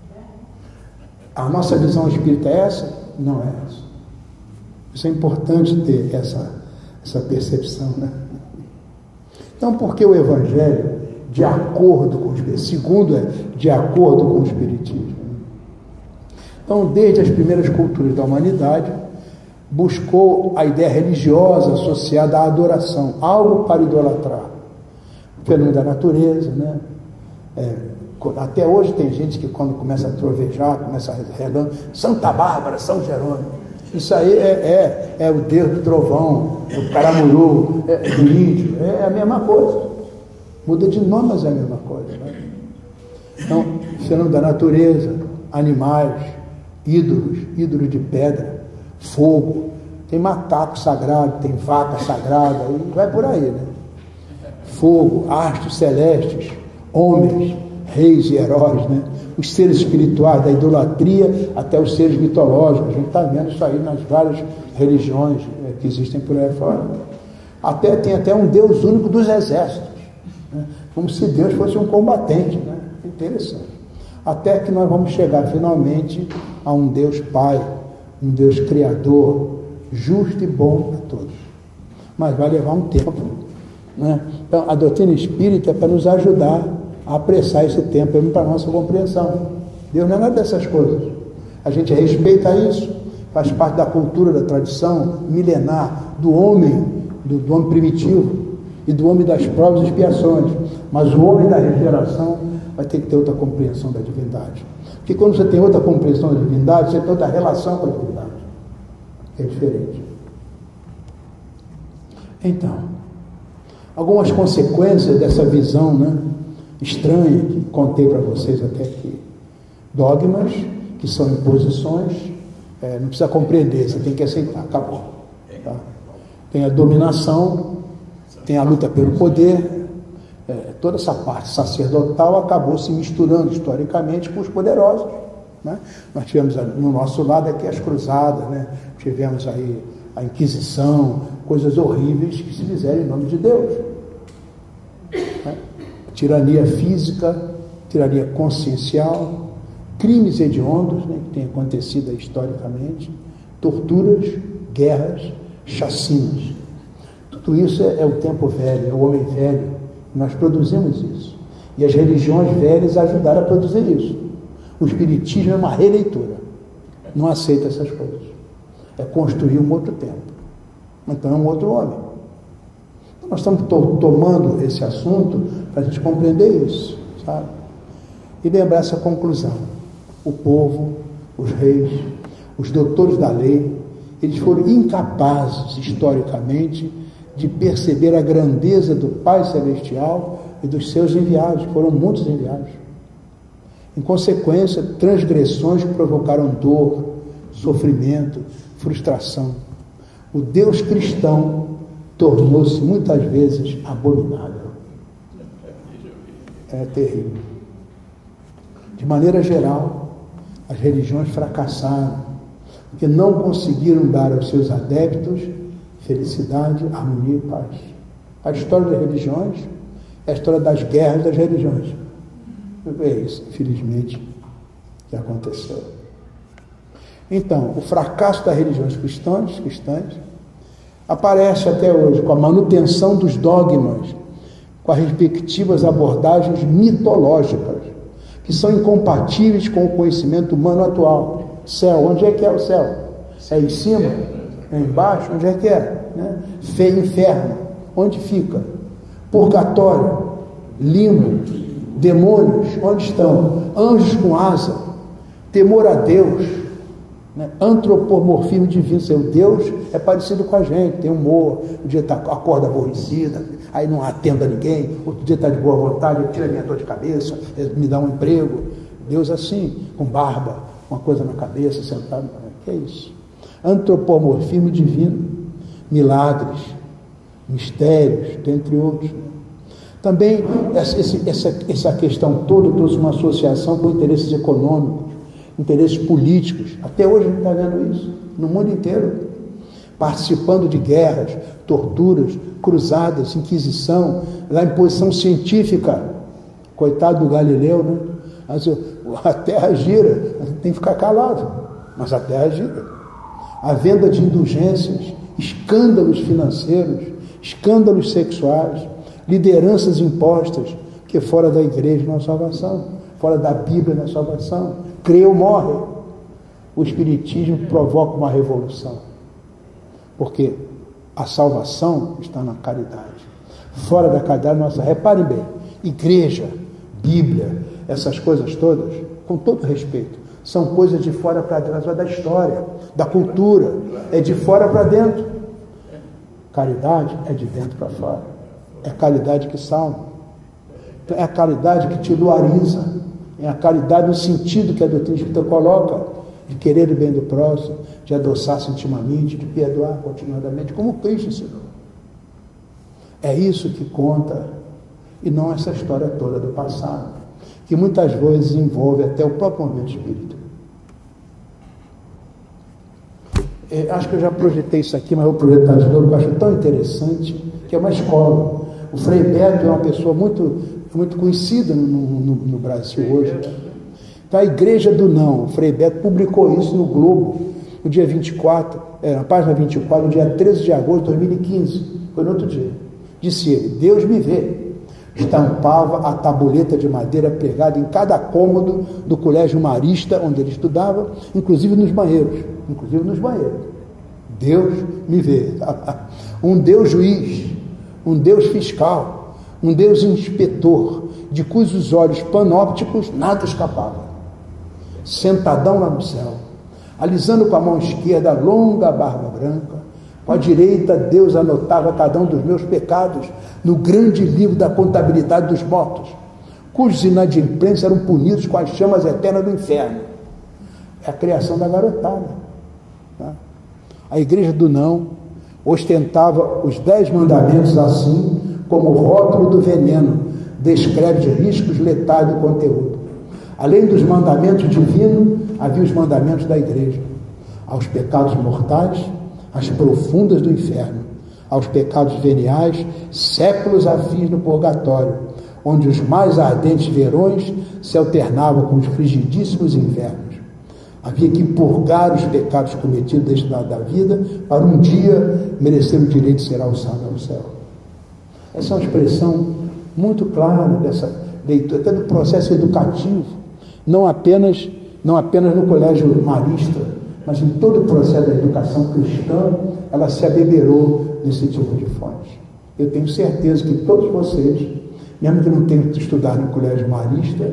A nossa visão espírita é essa? Não é essa. Isso é importante ter essa, essa percepção, né? Então, por que o Evangelho, de acordo com o Espiritismo, segundo é, de acordo com o Espiritismo? Então, desde as primeiras culturas da humanidade, buscou a ideia religiosa associada à adoração, algo para idolatrar. O fenômeno da natureza, né? É, até hoje tem gente que quando começa a trovejar, começa a rezar, Santa Bárbara, São Jerônimo. Isso aí é, é, é o Deus do trovão, é o caramuru, é do índio, é a mesma coisa. Muda de nome, mas é a mesma coisa. Né? Então, o fenômeno da natureza, animais, ídolos, ídolos de pedra, fogo, tem macaco sagrado, tem vaca sagrada, e vai por aí, né? Fogo, astros celestes, homens, reis e heróis, né? Os seres espirituais, da idolatria até os seres mitológicos. A gente está vendo isso aí nas várias religiões é, que existem por aí fora. Até, tem até um Deus único dos exércitos, né? Como se Deus fosse um combatente, né? Interessante. Até que nós vamos chegar finalmente a um Deus Pai, um Deus Criador, justo e bom para todos. Mas vai levar um tempo, né? Então, a doutrina espírita é para nos ajudar a apressar esse tempo para a nossa compreensão. Deus não é nada dessas coisas. A gente respeita isso, faz parte da cultura, da tradição milenar do homem, do, do homem primitivo e do homem das provas e expiações. Mas o homem da regeneração vai ter que ter outra compreensão da divindade. Porque quando você tem outra compreensão da divindade, você tem outra relação com a divindade. É diferente. Então, algumas consequências dessa visão, né, estranha, que contei para vocês até aqui. Dogmas, que são imposições, é, não precisa compreender, você tem que aceitar, acabou. Tá? Tem a dominação, tem a luta pelo poder, é, toda essa parte sacerdotal acabou se misturando historicamente com os poderosos. Né? Nós tivemos no nosso lado aqui as cruzadas, né? Tivemos aí a Inquisição, coisas horríveis que se fizeram em nome de Deus. Né? Tirania física, tirania consciencial, crimes hediondos, né, que têm acontecido historicamente, torturas, guerras, chacinas. Tudo isso é, é o tempo velho, é o homem velho. Nós produzimos isso. E as religiões velhas ajudaram a produzir isso. O espiritismo é uma releitura. Não aceita essas coisas. É construir um outro tempo. Então é um outro homem. Nós estamos to- tomando esse assunto para a gente compreender isso, sabe? E lembrar essa conclusão. O povo, os reis, os doutores da lei eles foram incapazes, historicamente, de perceber a grandeza do Pai Celestial e dos seus enviados, foram muitos enviados. Em consequência, transgressões que provocaram dor, sofrimento, frustração. O Deus cristão tornou-se muitas vezes abominável. É terrível. De maneira geral, as religiões fracassaram, porque não conseguiram dar aos seus adeptos felicidade, harmonia e paz. A história das religiões é a história das guerras das religiões. É isso, infelizmente, que aconteceu. Então, o fracasso das religiões cristãs, cristãs aparece até hoje com a manutenção dos dogmas, com as respectivas abordagens mitológicas, que são incompatíveis com o conhecimento humano atual. Céu, onde é que é o céu? É em cima? É embaixo? Onde é que é? Né? Feio, inferno, onde fica? Purgatório, limbo, demônios, onde estão? Anjos com asa, temor a Deus, né? Antropomorfismo divino. Seu Deus é parecido com a gente, tem humor, um dia está acorda aborrecida, aí não atenda ninguém, outro dia está de boa vontade, tira a minha dor de cabeça, me dá um emprego. Deus assim, com barba, uma coisa na cabeça, sentado. Que é isso? Antropomorfismo divino, milagres, mistérios, dentre outros. Também essa, essa, essa questão toda trouxe uma associação com interesses econômicos, interesses políticos. Até hoje a gente está vendo isso, no mundo inteiro. Participando de guerras, torturas, cruzadas, inquisição, a imposição científica. Coitado do Galileu, né? A terra gira, a gente tem que ficar calado, mas a terra gira. A venda de indulgências, escândalos financeiros, escândalos sexuais, lideranças impostas, que fora da igreja não há salvação, fora da Bíblia não há salvação. Crê ou morre. O Espiritismo provoca uma revolução, porque a salvação está na caridade. Fora da caridade, nossa, reparem bem, igreja, Bíblia, essas coisas todas, com todo respeito, são coisas de fora para dentro, da história, da cultura, é de fora para dentro. Caridade é de dentro para fora. É a caridade que salva. É a caridade que te luariza. É a caridade no sentido que a doutrina espírita coloca, de querer o bem do próximo, de adoçar-se intimamente, de perdoar continuadamente, como Cristo ensinou. É isso que conta, e não essa história toda do passado, que muitas vezes envolve até o próprio movimento espírita. É, acho que eu já projetei isso aqui, mas eu vou projetar de novo, porque eu acho tão interessante, que é uma escola. O Frei Beto é uma pessoa muito, muito conhecida no, no, no Brasil hoje. Então, a Igreja do Não, o Frei Beto publicou isso no Globo, no dia vinte e quatro, é, na página vinte e quatro, no dia treze de agosto de dois mil e quinze, foi no outro dia. Disse ele: Deus me vê. Estampava a tabuleta de madeira pregada em cada cômodo do colégio marista onde ele estudava, inclusive nos banheiros, inclusive nos banheiros. Deus me vê. Um Deus juiz, um Deus fiscal, um Deus inspetor, de cujos olhos panópticos nada escapava. Sentadão lá no céu, alisando com a mão esquerda a longa barba branca, com a direita Deus anotava cada um dos meus pecados no grande livro da contabilidade dos mortos, cujos inadimplentes eram punidos com as chamas eternas do inferno. É a criação da garotada. Tá? A Igreja do Não ostentava os dez mandamentos assim, como o rótulo do veneno, descreve os riscos letais do conteúdo. Além dos mandamentos divinos, havia os mandamentos da Igreja. Aos pecados mortais, as profundas do inferno, aos pecados veniais, séculos a fios no purgatório, onde os mais ardentes verões se alternavam com os frigidíssimos invernos. Havia que purgar os pecados cometidos deste lado da vida, para um dia merecer o direito de ser alçado ao céu. Essa é uma expressão muito clara dessa leitura, até do processo educativo, não apenas, não apenas no colégio marista, mas em todo o processo da educação cristã, ela se abeberou nesse tipo de fonte. Eu tenho certeza que todos vocês, mesmo que não tenham estudado no colégio marista,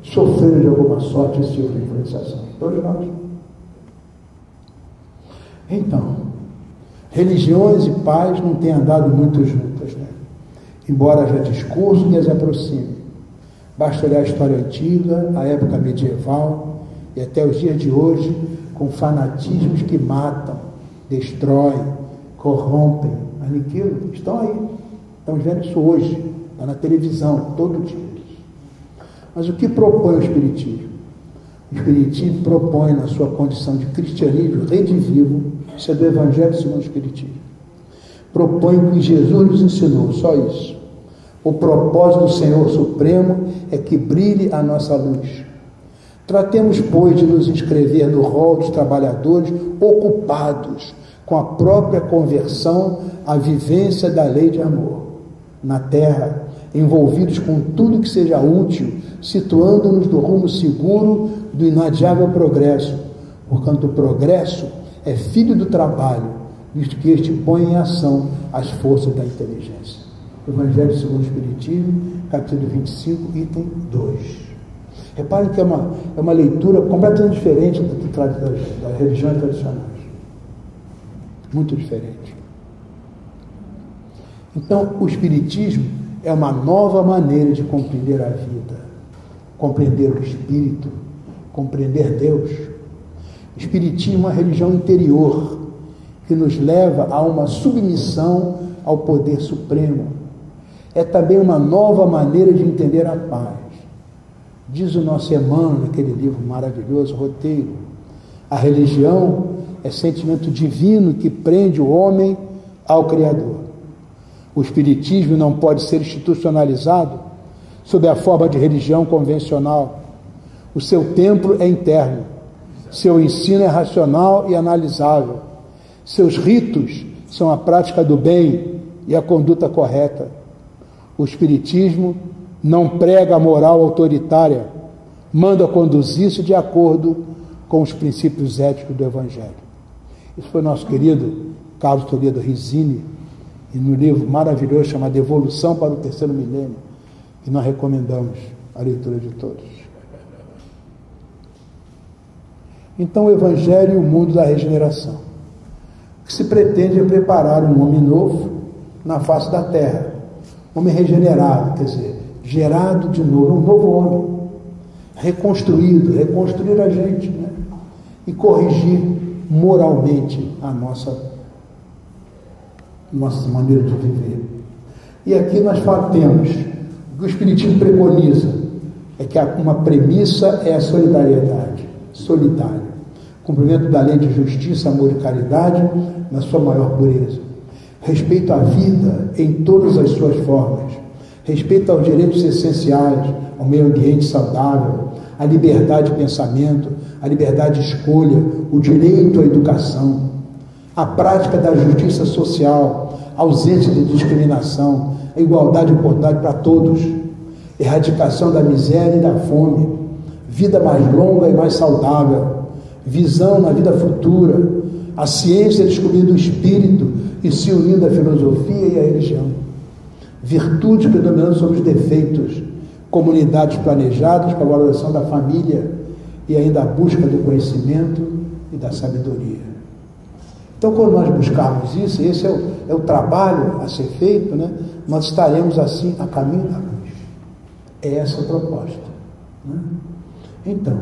sofreram de alguma sorte esse tipo de influenciação. Todos nós. Então, religiões e paz não têm andado muito juntas, né? Embora haja discurso que as aproxime. Basta olhar a história antiga, a época medieval e até os dias de hoje, com fanatismos que matam, destroem, corrompem, aniquilam. Estão aí. Estamos vendo isso hoje. Está na televisão, todo dia. Mas o que propõe o Espiritismo? O Espiritismo propõe, na sua condição de cristianismo redivivo, isso é do Evangelho segundo o Espiritismo, propõe o que Jesus nos ensinou, só isso. O propósito do Senhor Supremo é que brilhe a nossa luz. Tratemos, pois, de nos inscrever no rol dos trabalhadores ocupados com a própria conversão à vivência da lei de amor na terra, envolvidos com tudo que seja útil, situando-nos no rumo seguro do inadiável progresso, porquanto o progresso é filho do trabalho, visto que este põe em ação as forças da inteligência. Evangelho segundo o Espiritismo, capítulo vinte e cinco, item dois. Reparem que é uma, é uma leitura completamente diferente das, das, das religiões tradicionais. Muito diferente. Então, o Espiritismo é uma nova maneira de compreender a vida, compreender o Espírito, compreender Deus. O Espiritismo é uma religião interior que nos leva a uma submissão ao poder supremo. É também uma nova maneira de entender a paz. Diz o nosso Emmanuel, naquele livro maravilhoso, Roteiro, a religião é sentimento divino que prende o homem ao Criador. O Espiritismo não pode ser institucionalizado sob a forma de religião convencional. O seu templo é interno, seu ensino é racional e analisável, seus ritos são a prática do bem e a conduta correta. O Espiritismo não prega a moral autoritária, manda conduzir-se de acordo com os princípios éticos do Evangelho. Isso foi nosso querido Carlos Toledo Rizzini, e no livro maravilhoso chamado Evolução para o Terceiro Milênio, que nós recomendamos a leitura de todos. Então, o Evangelho e o mundo da regeneração. O que se pretende é preparar um homem novo na face da terra. Homem regenerado, quer dizer, gerado de novo, um novo homem. Reconstruído, reconstruir a gente, né? E corrigir moralmente a nossa nossa maneira de viver. E aqui nós temos o que o Espiritismo preconiza, é que uma premissa é a solidariedade, solidário, cumprimento da lei de justiça, amor e caridade na sua maior pureza, respeito à vida em todas as suas formas, respeito aos direitos essenciais, ao meio ambiente saudável, à liberdade de pensamento, à liberdade de escolha, o direito à educação, a prática da justiça social, a ausência de discriminação, a igualdade de oportunidade para todos, erradicação da miséria e da fome, vida mais longa e mais saudável, visão na vida futura, a ciência descobrindo o espírito e se unindo à filosofia e à religião, virtudes predominando sobre os defeitos, comunidades planejadas para a valorização da família e ainda a busca do conhecimento e da sabedoria. Então, quando nós buscarmos isso, esse é o, é o trabalho a ser feito, né? Nós estaremos assim a caminho da luz. É essa a proposta, né? Então,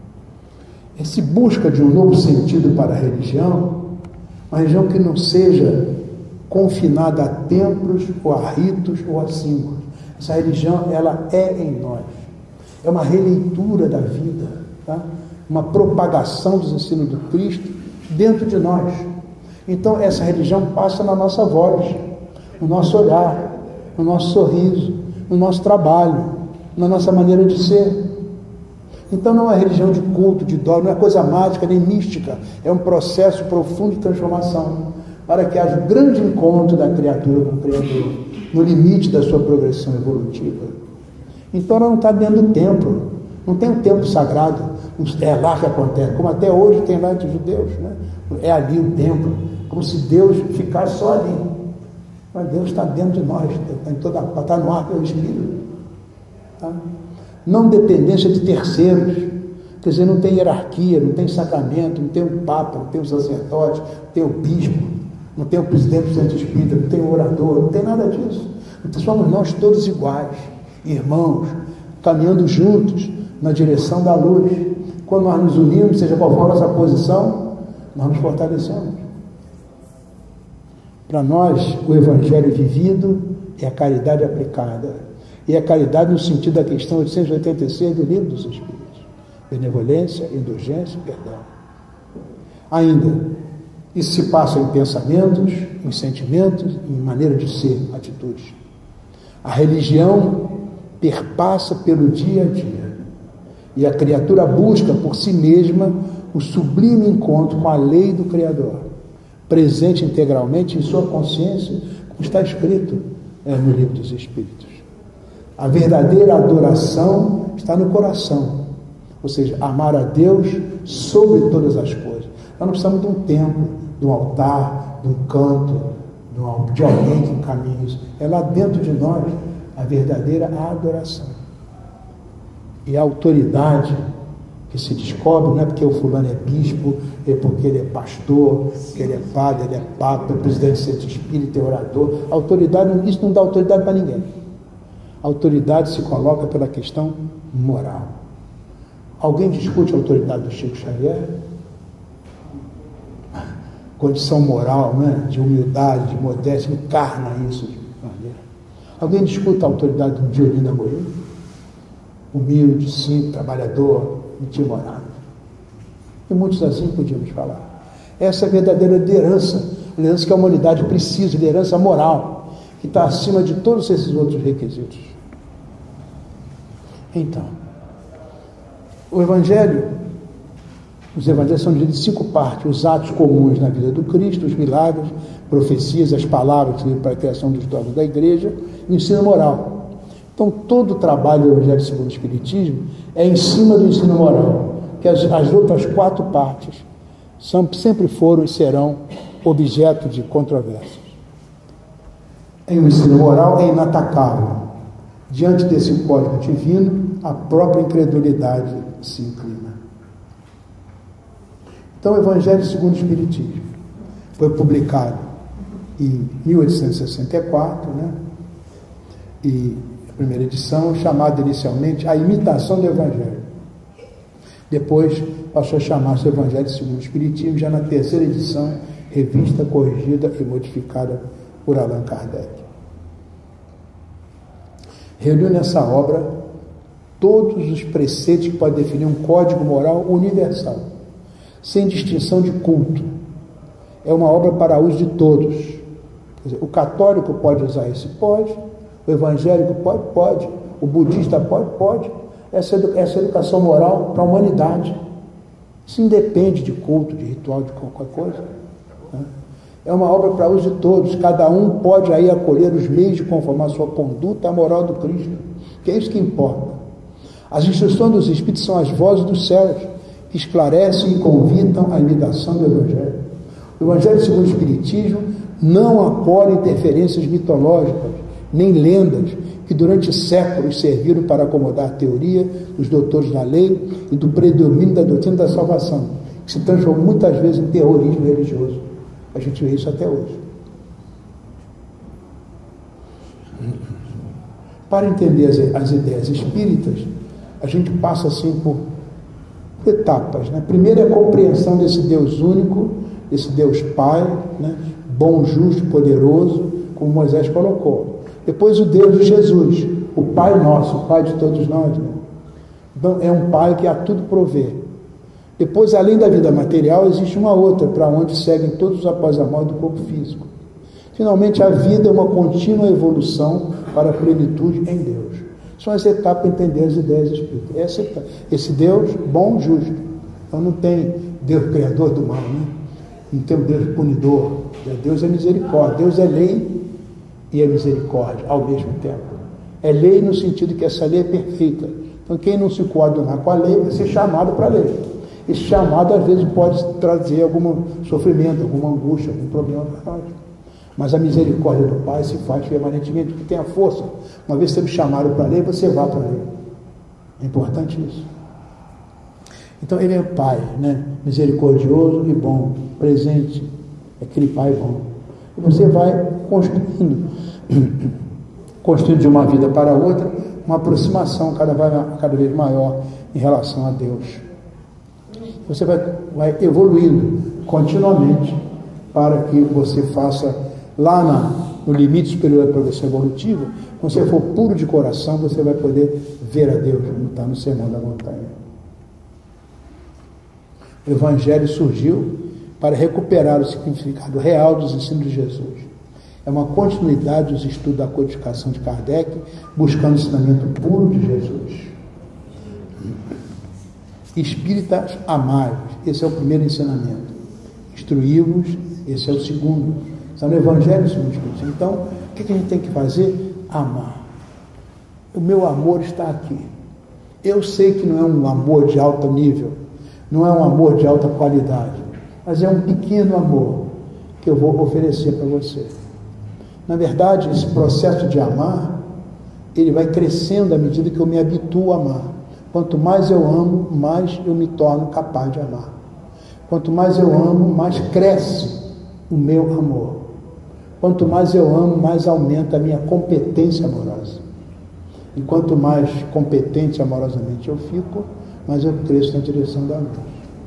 esse busca de um novo sentido para a religião, uma religião que não seja confinada a templos, ou a ritos, ou a símbolos. Essa religião, ela é em nós. É uma releitura da vida, tá? Uma propagação dos ensinos do Cristo dentro de nós. Então, essa religião passa na nossa voz, no nosso olhar, no nosso sorriso, no nosso trabalho, na nossa maneira de ser. Então, não é religião de culto, de dogma, não é coisa mágica nem mística, é um processo profundo de transformação, para que haja um grande encontro da criatura com o Criador, no limite da sua progressão evolutiva. Então, ela não está dentro do templo, não tem um templo sagrado, é lá que acontece, como até hoje tem lá entre os judeus, né? É ali o templo, como se Deus ficasse só ali. Mas Deus está dentro de nós, está, em toda, está no ar pelo Espírito. Tá? Não dependência de terceiros, Quer dizer, não tem hierarquia, não tem sacramento, não tem o Papa, não tem o sacerdote, não tem o bispo, não tem o presidente do centro espírita, não tem o orador, não tem nada disso. Então somos nós todos iguais, irmãos, caminhando juntos na direção da luz. Quando nós nos unimos, seja qual for a nossa posição, nós nos fortalecemos. Para nós, o Evangelho vivido é a caridade aplicada. E a caridade no sentido da questão oitocentos e oitenta e seis do Livro dos Espíritos. Benevolência, indulgência e perdão. Ainda, isso se passa em pensamentos, em sentimentos, em maneira de ser, atitudes. A religião perpassa pelo dia a dia. E a criatura busca por si mesma o sublime encontro com a lei do Criador, presente integralmente em sua consciência, como está escrito é, no Livro dos Espíritos. A verdadeira adoração está no coração, ou seja, amar a Deus sobre todas as coisas. Nós não precisamos de um templo, de um altar, de um canto, de alguém que encaminhe isso. É lá dentro de nós a verdadeira adoração. E a autoridade que se descobre não é porque o fulano é bispo, é porque ele é pastor, que ele é padre, ele é papa, é presidente do centro espírita, é orador. A autoridade, isso não dá autoridade para ninguém. A autoridade se coloca pela questão moral. Alguém discute a autoridade do Chico Xavier? Condição moral, né? De humildade, de modéstia, encarna isso de maneira. Alguém discute a autoridade do Dionísio Amorim? Humilde, simples, trabalhador, intimorado. E muitos assim podíamos falar. Essa é a verdadeira liderança, liderança que a humanidade precisa, liderança moral, que está acima de todos esses outros requisitos. Então, o Evangelho, os Evangelhos são divididos em cinco partes: os atos comuns na vida do Cristo, os milagres, profecias, as palavras que para a criação dos dogmas da Igreja, e o ensino moral. Então, todo o trabalho do Evangelho segundo o Espiritismo é em cima do ensino moral, que as, as outras quatro partes são, sempre foram e serão objeto de controvérsias. Em o ensino moral é inatacável. Diante desse código divino, a própria incredulidade se inclina. Então, o Evangelho segundo o Espiritismo foi publicado em mil oitocentos e sessenta e quatro, né? E a primeira edição, chamada inicialmente A Imitação do Evangelho. Depois passou a chamar-se Evangelho segundo o Espiritismo, já na terceira edição, revista, corrigida e modificada por Allan Kardec. Reuniu nessa obra todos os preceitos que podem definir um código moral universal, sem distinção de culto. É uma obra para uso de todos. Quer dizer, o católico pode usar esse? Pode. O evangélico pode? Pode. O budista pode? Pode. Essa, essa educação moral para a humanidade. Isso independe de culto, de ritual, de qualquer coisa. Né? É uma obra para uso de todos. Cada um pode aí acolher os meios de conformar sua conduta à moral do Cristo, que é isso que importa. As instruções dos Espíritos são as vozes dos céus, que esclarecem e convidam à imitação do Evangelho. O Evangelho segundo o Espiritismo não acolhe interferências mitológicas, nem lendas, que durante séculos serviram para acomodar a teoria dos doutores da lei e do predomínio da doutrina da salvação, que se transformou muitas vezes em terrorismo religioso. A gente vê isso até hoje. Para entender as, as ideias espíritas, a gente passa assim por etapas. Né? Primeiro é a compreensão desse Deus único, esse Deus Pai, né? Bom, justo, poderoso, como Moisés colocou. Depois o Deus de Jesus, o Pai nosso, o Pai de todos nós. Né? Então, é um Pai que a tudo provê. Depois, além da vida material, existe uma outra, para onde seguem todos após a morte do corpo físico. Finalmente, a vida é uma contínua evolução para a plenitude em Deus. São as etapas para entender as ideias espíritas. Essa, esse Deus bom, justo. Então não tem Deus criador do mal, né? Não tem um Deus punidor. Deus é misericórdia. Deus é lei e é misericórdia ao mesmo tempo. É lei no sentido que essa lei é perfeita. Então quem não se coadunar com a lei vai ser chamado para a lei. Esse chamado às vezes pode trazer algum sofrimento, alguma angústia, algum problema para nós. Mas a misericórdia do Pai se faz permanentemente, porque tem a força. Uma vez que você me chamaram para a lei, você vai para a lei. É importante isso. Então ele é o pai, né? Misericordioso e bom, presente, aquele pai bom. E você vai construindo, construindo de uma vida para outra, uma aproximação cada vez, cada vez maior em relação a Deus. Você vai, vai evoluindo continuamente para que você faça lá na, no limite superior da progressão evolutiva. Quando você for puro de coração, você vai poder ver a Deus, como está no Sermão da Montanha. O Evangelho surgiu para recuperar o significado real dos ensinos de Jesus. É uma continuidade dos estudos da codificação de Kardec, buscando o ensinamento puro de Jesus. Espíritas amai-vos, esse é o primeiro ensinamento. Instruí-vos, esse é o segundo. Está no Evangelho segundo o Espírito. Então, o que a gente tem que fazer? Amar. O meu amor está aqui. Eu sei que não é um amor de alto nível, não é um amor de alta qualidade, mas é um pequeno amor que eu vou oferecer para você. Na verdade, esse processo de amar, ele vai crescendo à medida que eu me habituo a amar. Quanto mais eu amo, mais eu me torno capaz de amar. Quanto mais eu amo, mais cresce o meu amor. Quanto mais eu amo, mais aumenta a minha competência amorosa. E quanto mais competente amorosamente eu fico, mais eu cresço na direção da luz.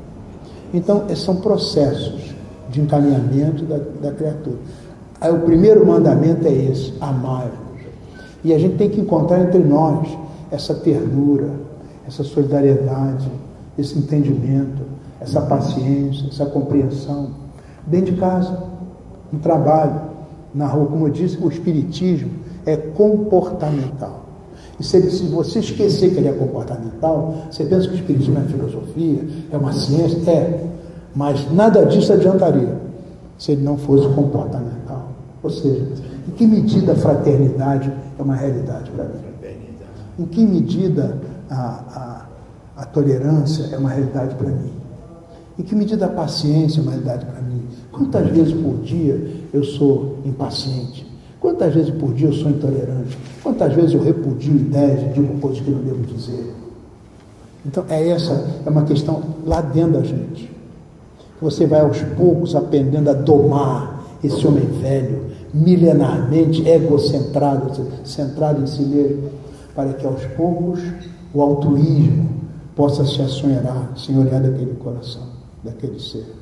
Então, esses são processos de encaminhamento da, da criatura. Aí, o primeiro mandamento é esse, amai-vos. E a gente tem que encontrar entre nós essa ternura, essa solidariedade, esse entendimento, essa paciência, essa compreensão, dentro de casa, no trabalho, na rua. Como eu disse, o espiritismo é comportamental. E se, se você esquecer que ele é comportamental, você pensa que o espiritismo é filosofia, é uma ciência, é, mas nada disso adiantaria se ele não fosse comportamental. Ou seja, em que medida a fraternidade é uma realidade para mim? Em que medida a, a, a tolerância é uma realidade para mim? Em que medida a paciência é uma realidade para mim? Quantas vezes por dia eu sou impaciente? Quantas vezes por dia eu sou intolerante? Quantas vezes eu repudio ideias e digo coisas que não devo dizer? Então, é essa, é uma questão lá dentro da gente. Você vai aos poucos aprendendo a domar esse homem velho, milenarmente egocentrado, centrado em si mesmo, para que aos poucos o altruísmo possa se assenhorear, senhorear daquele coração, daquele ser.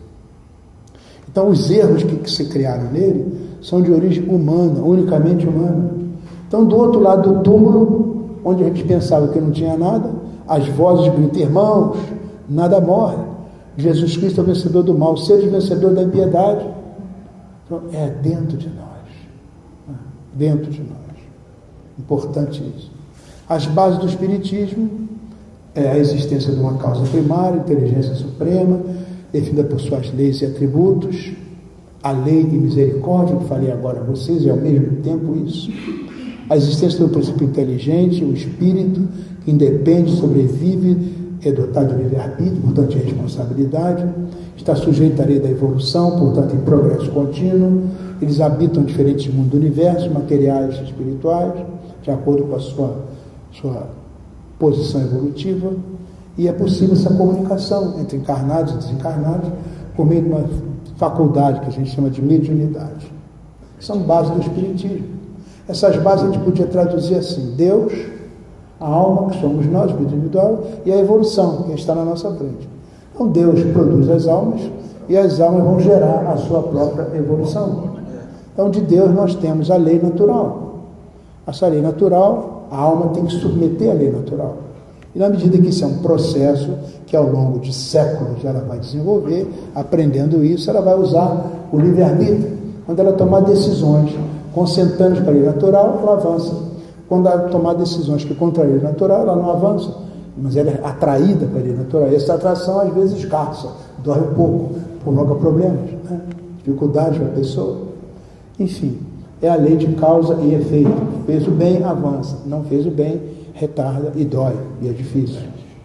Então, os erros que, que se criaram nele são de origem humana, unicamente humana. Então, do outro lado do túmulo, onde a gente pensava que não tinha nada, as vozes gritam, irmãos, nada morre. Jesus Cristo é o vencedor do mal, seja o vencedor da impiedade. Então, é dentro de nós. Dentro de nós. Importante isso. As bases do Espiritismo é a existência de uma causa primária, inteligência suprema, definida por suas leis e atributos, a lei de misericórdia, que falei agora a vocês, e ao mesmo tempo isso. A existência do princípio inteligente, o espírito, que independe, sobrevive, é dotado de livre-arbítrio, portanto, de responsabilidade, está sujeito à lei da evolução, portanto, em progresso contínuo. Eles habitam diferentes mundos do universo, materiais e espirituais, de acordo com a sua, sua posição evolutiva, e é possível essa comunicação entre encarnados e desencarnados por meio de uma faculdade que a gente chama de mediunidade. São bases do Espiritismo. Essas bases a gente podia traduzir assim: Deus, a alma, que somos nós, o espírito individual, e a evolução, que está na nossa frente. Então Deus produz as almas e as almas vão gerar a sua própria evolução. Então de Deus nós temos a lei natural. Essa lei natural, a alma tem que submeter à lei natural. E na medida que isso é um processo que ao longo de séculos ela vai desenvolver, aprendendo isso, ela vai usar o livre-arbítrio. Quando ela tomar decisões concentrando para a lei natural, ela avança. Quando ela tomar decisões que contrariam a lei natural, ela não avança, mas ela é atraída para a lei natural. E essa atração às vezes escassa, dói um pouco, provoca problemas, né? Dificuldades para a pessoa. Enfim, é a lei de causa e efeito. Fez o bem, avança. Não fez o bem, retarda e dói, e é difícil.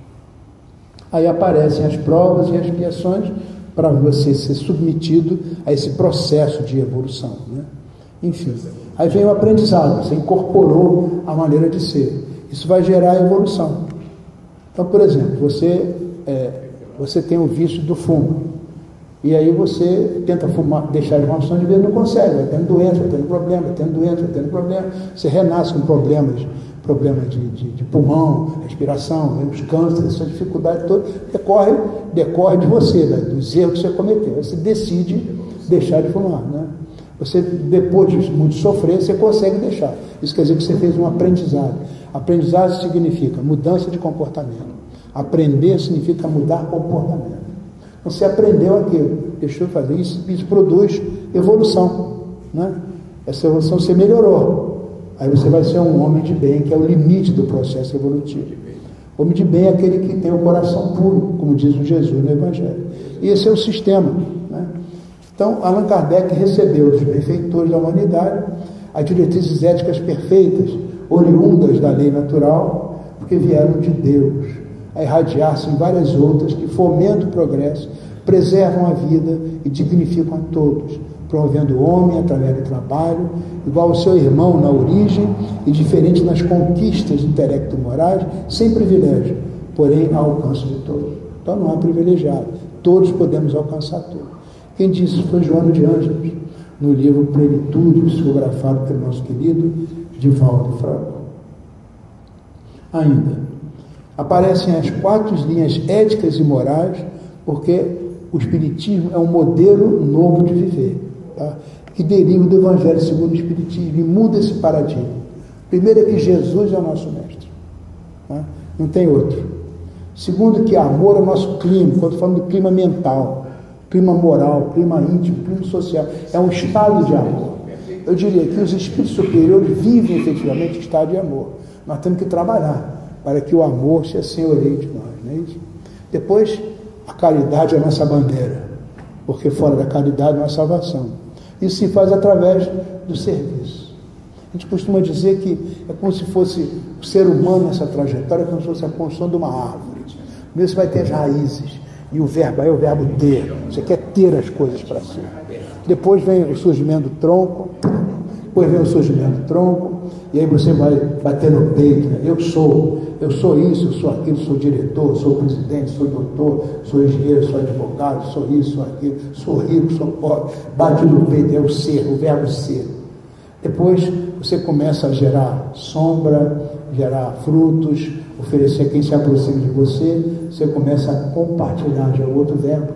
Aí aparecem as provas e as expiações para você ser submetido a esse processo de evolução, né? Enfim, aí vem o aprendizado, você incorporou a maneira de ser. Isso vai gerar a evolução. Então, por exemplo, você é, Você tem o vício do fumo. E aí você tenta fumar, deixar de fumar um de vez, não consegue, vai tendo doença, vai tendo problema, vai tendo doença, vai tendo problema. Você renasce com problemas, problemas de, de, de pulmão, respiração, os cânceres, essa dificuldade toda, decorre, decorre de você, né, dos erros que você cometeu. Você decide deixar de fumar, né? Você, depois de muito sofrer, você consegue deixar. Isso quer dizer que você fez um aprendizado. Aprendizado significa mudança de comportamento. Aprender significa mudar comportamento. Você aprendeu aquilo, deixou de fazer isso, isso produz evolução, né? Essa evolução você melhorou, aí você vai ser um homem de bem, que é o limite do processo evolutivo. Homem de bem é aquele que tem o coração puro, como diz o Jesus no Evangelho. E esse é o sistema, né? Então, Allan Kardec recebeu dos benfeitores da humanidade as diretrizes éticas perfeitas, oriundas da lei natural, porque vieram de Deus, a irradiar-se em várias outras que fomentam o progresso, preservam a vida e dignificam a todos, promovendo o homem através do trabalho, igual ao seu irmão na origem e diferente nas conquistas intelecto-morais, sem privilégio, porém ao alcance de todos. Então não há privilegiado, todos podemos alcançar tudo. Quem disse isso foi Joana de Ângeles, no livro Plenitude, psicografado pelo nosso querido Divaldo Franco. Ainda, aparecem as quatro linhas éticas e morais, porque o Espiritismo é um modelo novo de viver, tá? Que deriva do Evangelho segundo o Espiritismo e muda esse paradigma. Primeiro é que Jesus é o nosso mestre, tá? Não tem outro. Segundo, que amor é o nosso clima, quando falamos do clima mental, clima moral, clima íntimo, clima social, é um estado de amor. Eu diria que os espíritos superiores vivem efetivamente o estado de amor. Nós temos que trabalhar para que o amor se senhoreie de nós, não é isso? Depois, a caridade é a nossa bandeira, porque fora da caridade não há salvação. Isso se faz através do serviço. A gente costuma dizer que é como se fosse o ser humano nessa trajetória, como se fosse a construção de uma árvore. Primeiro você vai ter as raízes, e o verbo aí é o verbo ter. Você quer ter as coisas para si. Depois vem o surgimento do tronco, depois vem o surgimento do tronco, e aí você vai bater no peito, né? Eu sou, eu sou isso, eu sou aquilo, sou diretor, sou presidente, sou doutor, sou engenheiro, sou advogado, sou isso, sou aquilo, sou rico, sou pobre. Bate no peito, é o ser, o verbo ser. Depois você começa a gerar sombra, gerar frutos, oferecer a quem se aproxima de você, você começa a compartilhar, já é o outro verbo.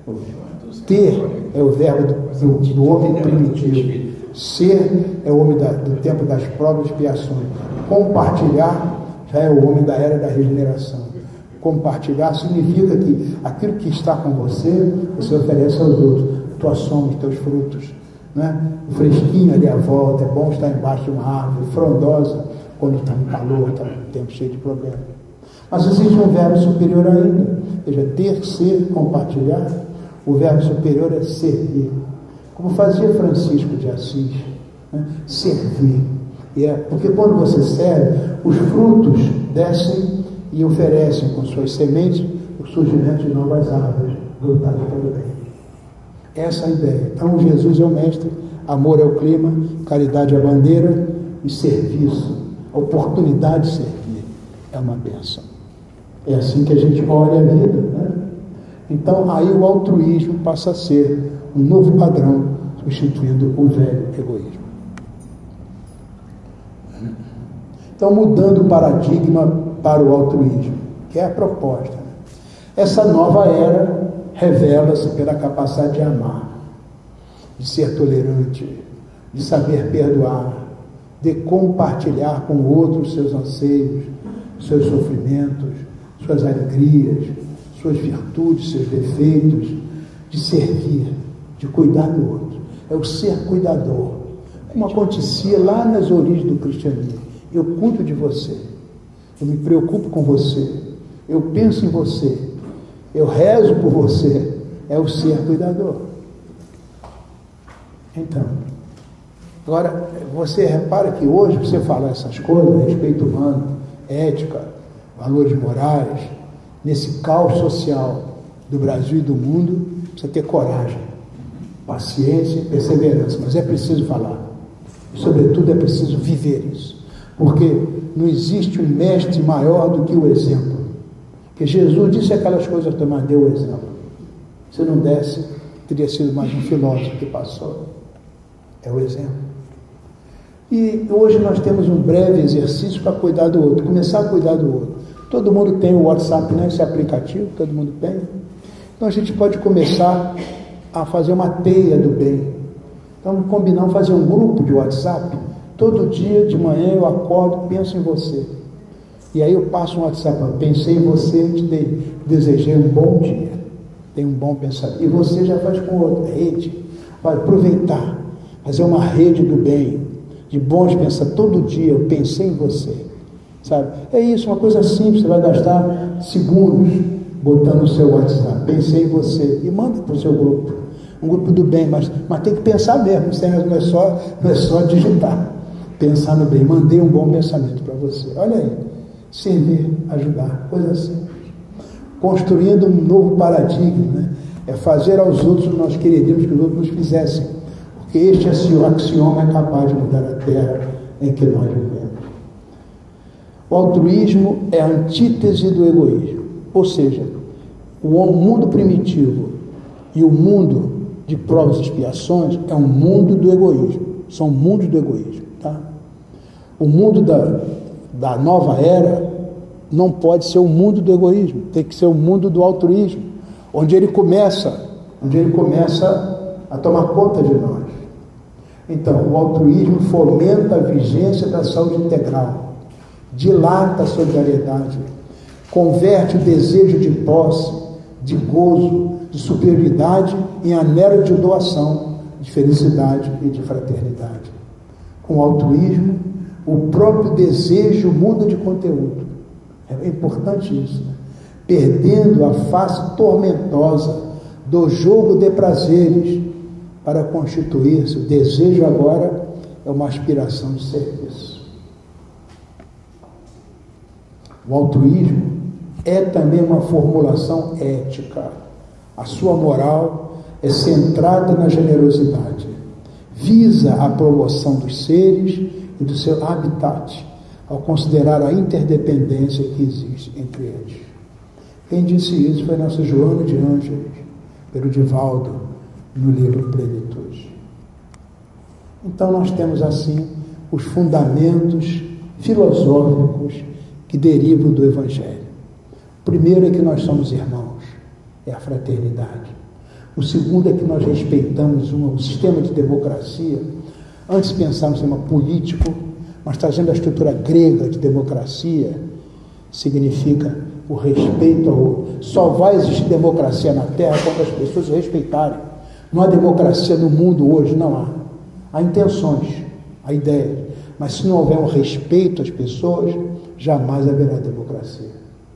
Ter é o verbo do, do, do homem primitivo. Ser é o homem da, do tempo das provas e expiações. Compartilhar já é o homem da era da regeneração. Compartilhar significa que aquilo que está com você, você oferece aos outros. Tua sombra, os teus frutos, né? O fresquinho ali à volta, é bom estar embaixo de uma árvore frondosa, quando está no calor, está no tempo cheio de problemas. Mas existe um verbo superior ainda. Veja, ter, ser, compartilhar. O verbo superior é servir. Como fazia Francisco de Assis, né? Servir. E é, porque quando você serve, os frutos descem e oferecem com suas sementes o surgimento de novas árvores voltadas pelo bem. Essa é a ideia. Então Jesus é o mestre, amor é o clima, caridade é a bandeira e serviço, a oportunidade de servir é uma bênção. É assim que a gente olha a vida, né? Então aí o altruísmo passa a ser um novo padrão, substituindo o velho egoísmo. Então, mudando o paradigma para o altruísmo, que é a proposta. Né? Essa nova era revela-se pela capacidade de amar, de ser tolerante, de saber perdoar, de compartilhar com o outro os seus anseios, seus sofrimentos, suas alegrias, suas virtudes, seus defeitos, de servir, de cuidar do outro. É o ser cuidador, como acontecia lá nas origens do cristianismo. Eu cuido de você, eu me preocupo com você, eu penso em você, eu rezo por você. É o ser cuidador. Então, agora, você repara que hoje você fala essas coisas, respeito humano, ética, valores morais, nesse caos social do Brasil e do mundo, precisa ter coragem, paciência e perseverança, mas é preciso falar. E, sobretudo, é preciso viver isso. Porque não existe um mestre maior do que o exemplo. Porque Jesus disse aquelas coisas, mas deu o exemplo. Se não desse, teria sido mais um filósofo que passou. É o exemplo. E hoje nós temos um breve exercício para cuidar do outro, começar a cuidar do outro. Todo mundo tem o WhatsApp, né? Esse aplicativo, todo mundo tem. Então a gente pode começar a fazer uma teia do bem. Então combinamos fazer um grupo de WhatsApp. Todo dia de manhã eu acordo, penso em você. E aí eu passo um WhatsApp, pensei em você, te dei, desejei um bom dia. Tem um bom pensamento. E você já faz com outra rede. Vai aproveitar, fazer uma rede do bem, de bons pensamentos. Todo dia eu pensei em você. Sabe? É isso, uma coisa simples, você vai gastar segundos botando no seu WhatsApp. Pensei em você. E manda para o seu grupo. Um grupo do bem, mas, mas tem que pensar mesmo, não é só, não é só digitar. Pensar no bem. Mandei um bom pensamento para você. Olha aí. Servir, ajudar, coisa simples. Construindo um novo paradigma, né? É fazer aos outros o que nós queríamos que os outros nos fizessem. Porque este axioma é capaz de mudar a terra em que nós vivemos. O altruísmo é a antítese do egoísmo. Ou seja, o mundo primitivo e o mundo de provas e expiações é um mundo do egoísmo. São mundos do egoísmo. Tá? O mundo da, da nova era não pode ser o mundo do egoísmo. Tem que ser o mundo do altruísmo. Onde ele começa, onde ele começa a tomar conta de nós. Então, o altruísmo fomenta a vigência da saúde integral, dilata a solidariedade, converte o desejo de posse, de gozo, de superioridade em anelo de doação, de felicidade e de fraternidade. Com o altruísmo, o próprio desejo muda de conteúdo. É importante isso, né? Perdendo a face tormentosa do jogo de prazeres para constituir-se. O desejo agora é uma aspiração de serviço. O altruísmo é também uma formulação ética. A sua moral é centrada na generosidade. Visa a promoção dos seres e do seu habitat, ao considerar a interdependência que existe entre eles. Quem disse isso foi nossa Joana de Ângeles, pelo Divaldo, no livro Plenitude. Então nós temos assim os fundamentos filosóficos que derivam do Evangelho. O primeiro é que nós somos irmãos, é a fraternidade. O segundo é que nós respeitamos um, um sistema de democracia. Antes pensávamos em um sistema político, mas trazendo a estrutura grega de democracia, significa o respeito ao outro. Só vai existir democracia na Terra quando as pessoas se respeitarem. Não há democracia no mundo hoje, não há. Há intenções, há ideias. Mas se não houver um respeito às pessoas, jamais haverá democracia.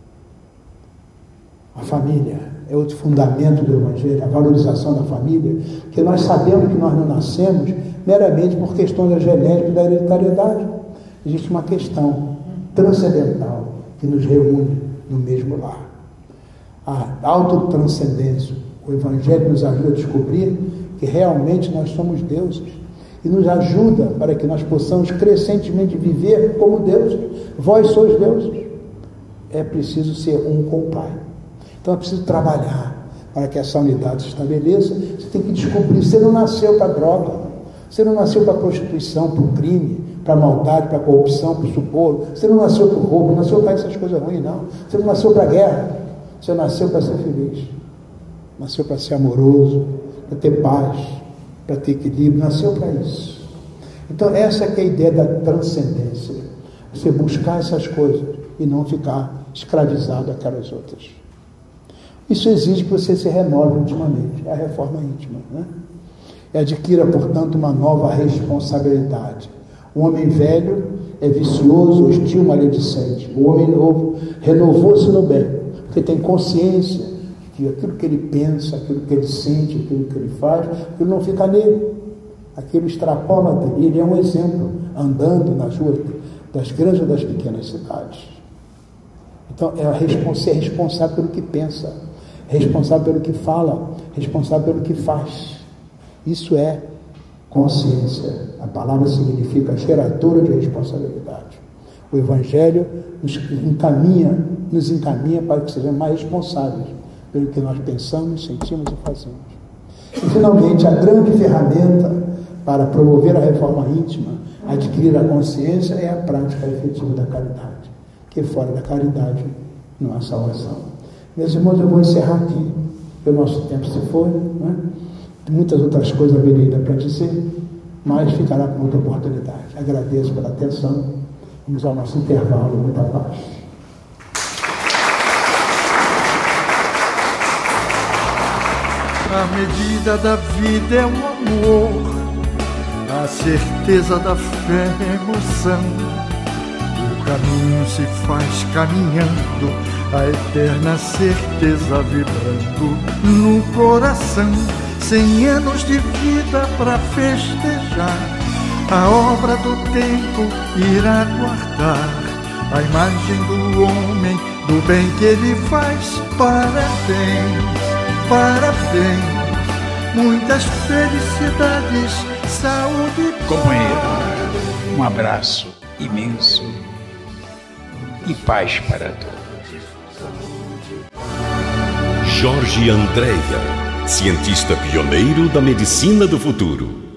A família é outro fundamento do Evangelho, a valorização da família, que nós sabemos que nós não nascemos meramente por questões da genética e da hereditariedade. Existe uma questão transcendental que nos reúne no mesmo lar. A autotranscendência. O Evangelho nos ajuda a descobrir que realmente nós somos deuses e nos ajuda para que nós possamos crescentemente viver como deuses. Vós sois deuses. É preciso ser um com o Pai. Então é preciso trabalhar para que essa unidade se estabeleça. Você tem que descobrir. Você não nasceu para droga. Você não nasceu para prostituição, para o crime, para a maldade, para a corrupção, para o suborno. Você não nasceu para o roubo, não nasceu para essas coisas ruins, não. Você não nasceu para a guerra. Você nasceu para ser feliz. Nasceu para ser amoroso, para ter paz, para ter equilíbrio. Nasceu para isso. Então essa é, que é a ideia da transcendência. Você buscar essas coisas e não ficar escravizado àquelas outras. Isso exige que você se renove intimamente. É a reforma íntima, né? E adquira, portanto, uma nova responsabilidade. O homem velho é vicioso, hostil, maledicente. O homem novo renovou-se no bem, porque tem consciência que aquilo que ele pensa, aquilo que ele sente, aquilo que ele faz, aquilo não fica nele. Aquilo extrapola dele. Ele é um exemplo, andando nas ruas das grandes ou das pequenas cidades. Então, é ser responsável pelo que pensa, responsável pelo que fala, responsável pelo que faz. Isso é consciência. A palavra significa geradora de responsabilidade. O Evangelho nos encaminha, nos encaminha para que sejamos mais responsáveis pelo que nós pensamos, sentimos e fazemos. E, finalmente, a grande ferramenta para promover a reforma íntima, adquirir a consciência, é a prática efetiva da caridade, que fora da caridade não há salvação. Meus irmãos, eu vou encerrar aqui, porque o nosso tempo se foi, não é? Muitas outras coisas haveria ainda para dizer, mas ficará com outra oportunidade. Agradeço pela atenção. Vamos ao nosso intervalo. Muita paz. A medida da vida é o amor, a certeza da fé é a emoção. O caminho se faz caminhando, a eterna certeza vibrando no coração. Cem anos de vida para festejar, a obra do tempo irá guardar a imagem do homem, do bem que ele faz. Parabéns, parabéns, muitas felicidades, saúde e paz. Companheiro, um abraço imenso e paz para todos. Jorge Andréia, cientista pioneiro da medicina do futuro.